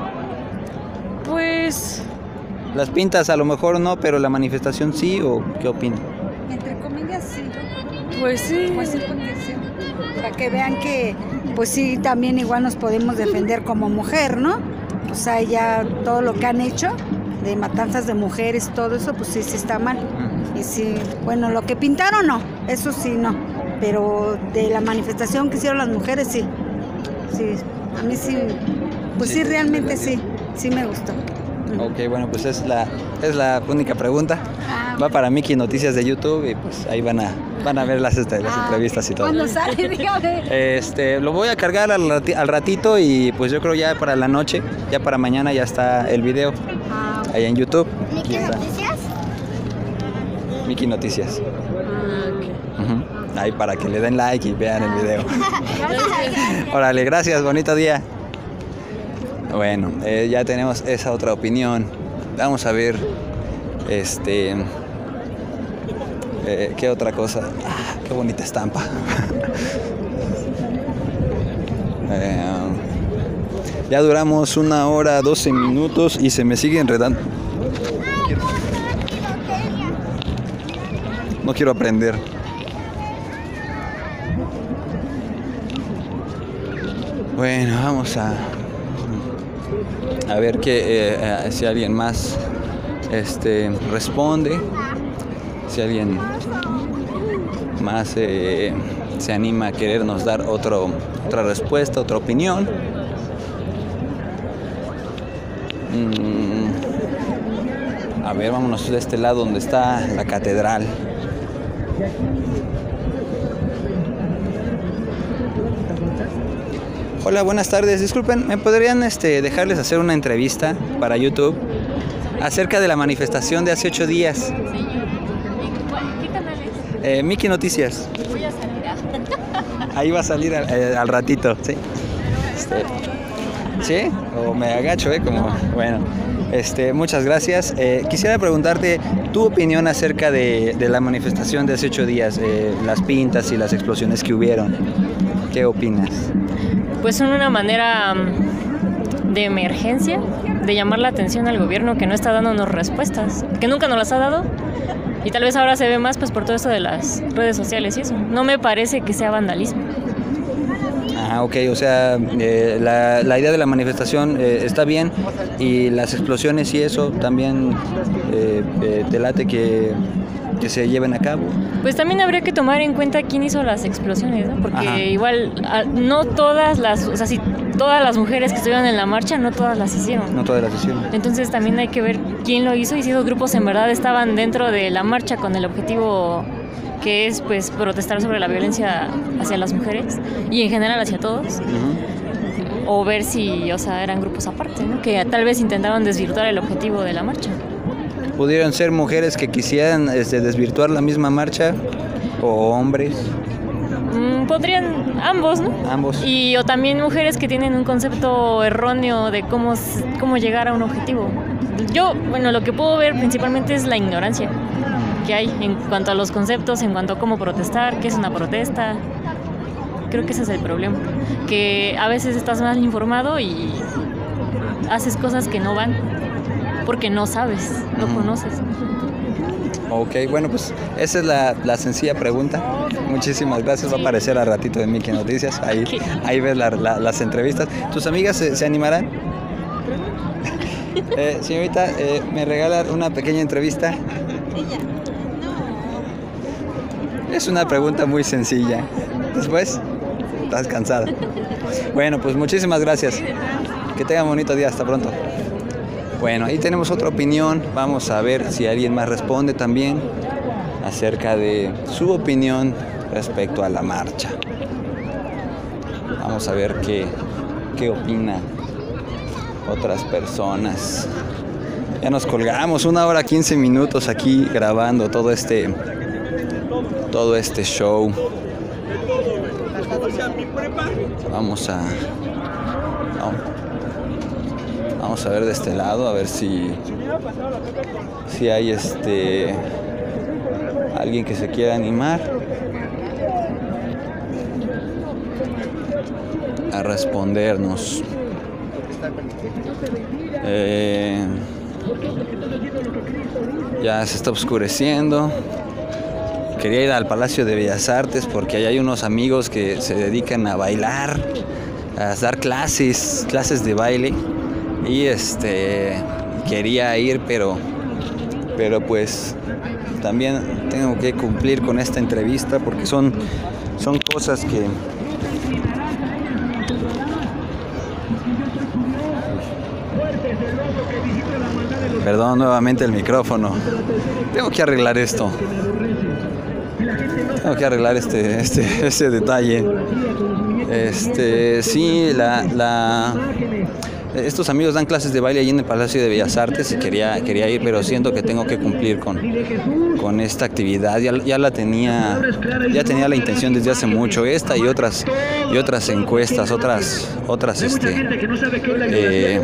Pues... Las pintas a lo mejor no, pero la manifestación sí, ¿o qué opinan? Entre comillas, sí. Pues sí. Pues sí, porque sí. Para que vean que, pues sí, también igual nos podemos defender como mujer, ¿no? O sea, ya todo lo que han hecho de matanzas de mujeres, todo eso, pues sí, sí está mal. Y sí, bueno, lo que pintaron no, eso sí no, pero de la manifestación que hicieron las mujeres sí, sí, a mí sí, pues sí, sí realmente sí, sí me gustó. Ok, bueno, pues es la, es la única pregunta. Ah, va para Miki Noticias de YouTube y pues ahí van a, van a ver las, este, las ah, entrevistas okay. y todo. ¿Cuándo sale? Dígame. Este, lo voy a cargar al, rati, al ratito y pues yo creo ya para la noche, ya para mañana ya está el video ah, ahí en YouTube. ¿Miki Noticias? Miki Noticias. Ah, okay. Uh-huh. Ahí para que le den like y vean el video. Órale, gracias, bonito día. Bueno, eh, ya tenemos esa otra opinión. Vamos a ver, este, eh, qué otra cosa. Ah, qué bonita estampa. eh, ya duramos una hora, doce minutos y se me sigue enredando. No quiero aprender. Bueno, vamos a a ver que eh, eh, si alguien más este responde, si alguien más eh, se anima a querernos dar otro, otra respuesta, otra opinión. Mm, a ver, vámonos de este lado donde está la catedral. Hola, buenas tardes. Disculpen, ¿me podrían este, dejarles hacer una entrevista para YouTube acerca de la manifestación de hace ocho días? Señor, ¿qué canal es? Eh, Miki Noticias. Voy a salir. Ahí va a salir al, eh, al ratito, ¿sí? Este, ¿sí? O me agacho, ¿eh? Como, bueno, este, muchas gracias. Eh, quisiera preguntarte tu opinión acerca de, de la manifestación de hace ocho días, eh, las pintas y las explosiones que hubieron. ¿Qué opinas? Pues son una manera de emergencia, de llamar la atención al gobierno que no está dándonos respuestas, que nunca nos las ha dado y tal vez ahora se ve más pues por todo esto de las redes sociales y eso. No me parece que sea vandalismo. Ah, ok, o sea, eh, la, la idea de la manifestación eh, está bien y las explosiones y eso también eh, eh, te late que, que se lleven a cabo. Pues también habría que tomar en cuenta quién hizo las explosiones, ¿no? Porque Ajá. igual no todas las, o sea, si todas las mujeres que estuvieron en la marcha, no todas las hicieron. No todas las hicieron. Entonces también hay que ver quién lo hizo y si esos grupos en verdad estaban dentro de la marcha con el objetivo que es pues protestar sobre la violencia hacia las mujeres y en general hacia todos. Uh-huh. O ver si, o sea, eran grupos aparte, ¿no? Que tal vez intentaban desvirtuar el objetivo de la marcha. ¿Pudieron ser mujeres que quisieran este, desvirtuar la misma marcha? o hombres? Mm, podrían ambos, ¿no? Ambos. Y o también mujeres que tienen un concepto erróneo de cómo, cómo llegar a un objetivo. Yo, bueno, lo que puedo ver principalmente es la ignorancia que hay en cuanto a los conceptos, en cuanto a cómo protestar, qué es una protesta. Creo que ese es el problema, que a veces estás mal informado y haces cosas que no van porque no sabes, no mm. conoces. Ok, bueno, pues esa es la, la sencilla pregunta. Muchísimas gracias. Va a aparecer al ratito de Mickey Noticias. Ahí, ahí ves la, la, las entrevistas. ¿Tus amigas se, se animarán? eh, señorita, eh, ¿me regala una pequeña entrevista? Es una pregunta muy sencilla. Después, estás cansada. Bueno, pues muchísimas gracias. Que tengan un bonito día. Hasta pronto. Bueno, ahí tenemos otra opinión. Vamos a ver si alguien más responde también acerca de su opinión respecto a la marcha. Vamos a ver qué, qué opinan otras personas. Ya nos colgamos una hora quince minutos aquí grabando todo este, todo este show. Vamos a... Oh. Vamos a ver de este lado, a ver si, si hay este alguien que se quiera animar a respondernos. Eh, ya se está oscureciendo. Quería ir al Palacio de Bellas Artes porque ahí hay unos amigos que se dedican a bailar, a dar clases, clases de baile. Y este quería ir, pero pero pues también tengo que cumplir con esta entrevista porque son son cosas que Perdón, nuevamente el micrófono. Tengo que arreglar esto. Tengo que arreglar este este este detalle. Este sí, la la Estos amigos dan clases de baile allí en el Palacio de Bellas Artes y quería, quería ir, pero siento que tengo que cumplir con, con esta actividad. Ya, ya la tenía, ya tenía la intención desde hace mucho. Esta y otras y otras encuestas, otras, otras este, eh,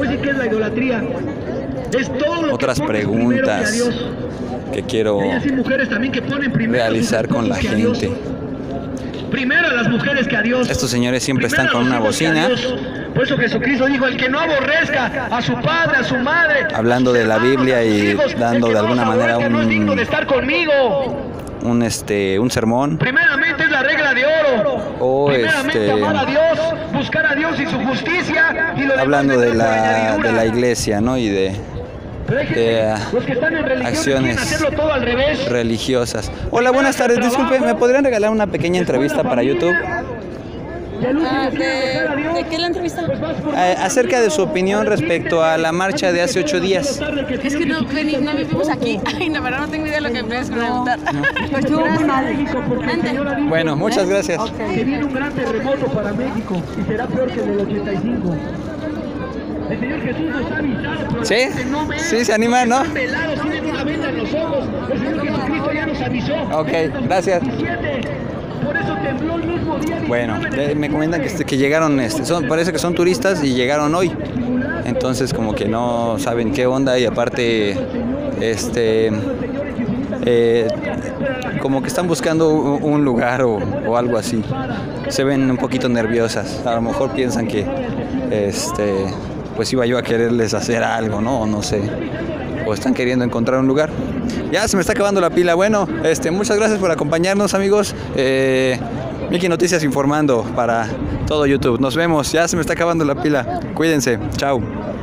otras preguntas que quiero realizar con la gente. Primero a las mujeres que a Dios. Estos señores siempre están con una bocina. Por eso Jesucristo dijo, el que no aborrezca a su padre, a su madre, hablando de la Biblia y dando de alguna manera un, no es digno de estar conmigo. un este un sermón. Primeramente es la regla de oro. O Primeramente este amar a Dios, buscar a Dios y su justicia. Y lo hablando de la de la iglesia, ¿no? Y de de acciones religiosas. Hola, buenas tardes. Disculpe, ¿me podrían regalar una pequeña entrevista para YouTube? Ah, ¿de, ¿De qué la entrevista? Eh, acerca de su opinión respecto a la marcha de hace ocho días. Es que no, no vivimos aquí. Ay, la verdad no tengo idea de lo que me puedes preguntar. Pues estuvo muy mal. Bueno, muchas gracias. Que viene un gran terremoto para México y será peor que en el ochenta y cinco. El Señor Jesús nos ha avisado. ¿Sí? Sí, se anima, ¿no? Tienen una venda en los ojos. El Señor Jesucristo ya nos avisó. Ok, gracias. Por eso tembló el mismo día. Bueno, me comentan que, este, que llegaron, este, son, parece que son turistas y llegaron hoy. Entonces como que no saben qué onda y aparte, este, eh, como que están buscando un lugar o, o algo así. Se ven un poquito nerviosas. A lo mejor piensan que, este, pues iba yo a quererles hacer algo, ¿no? O no sé. O están queriendo encontrar un lugar. Ya se me está acabando la pila. Bueno, este, muchas gracias por acompañarnos, amigos. Eh, Mickey Noticias informando para todo YouTube. Nos vemos. Ya se me está acabando la pila. Cuídense. Chao.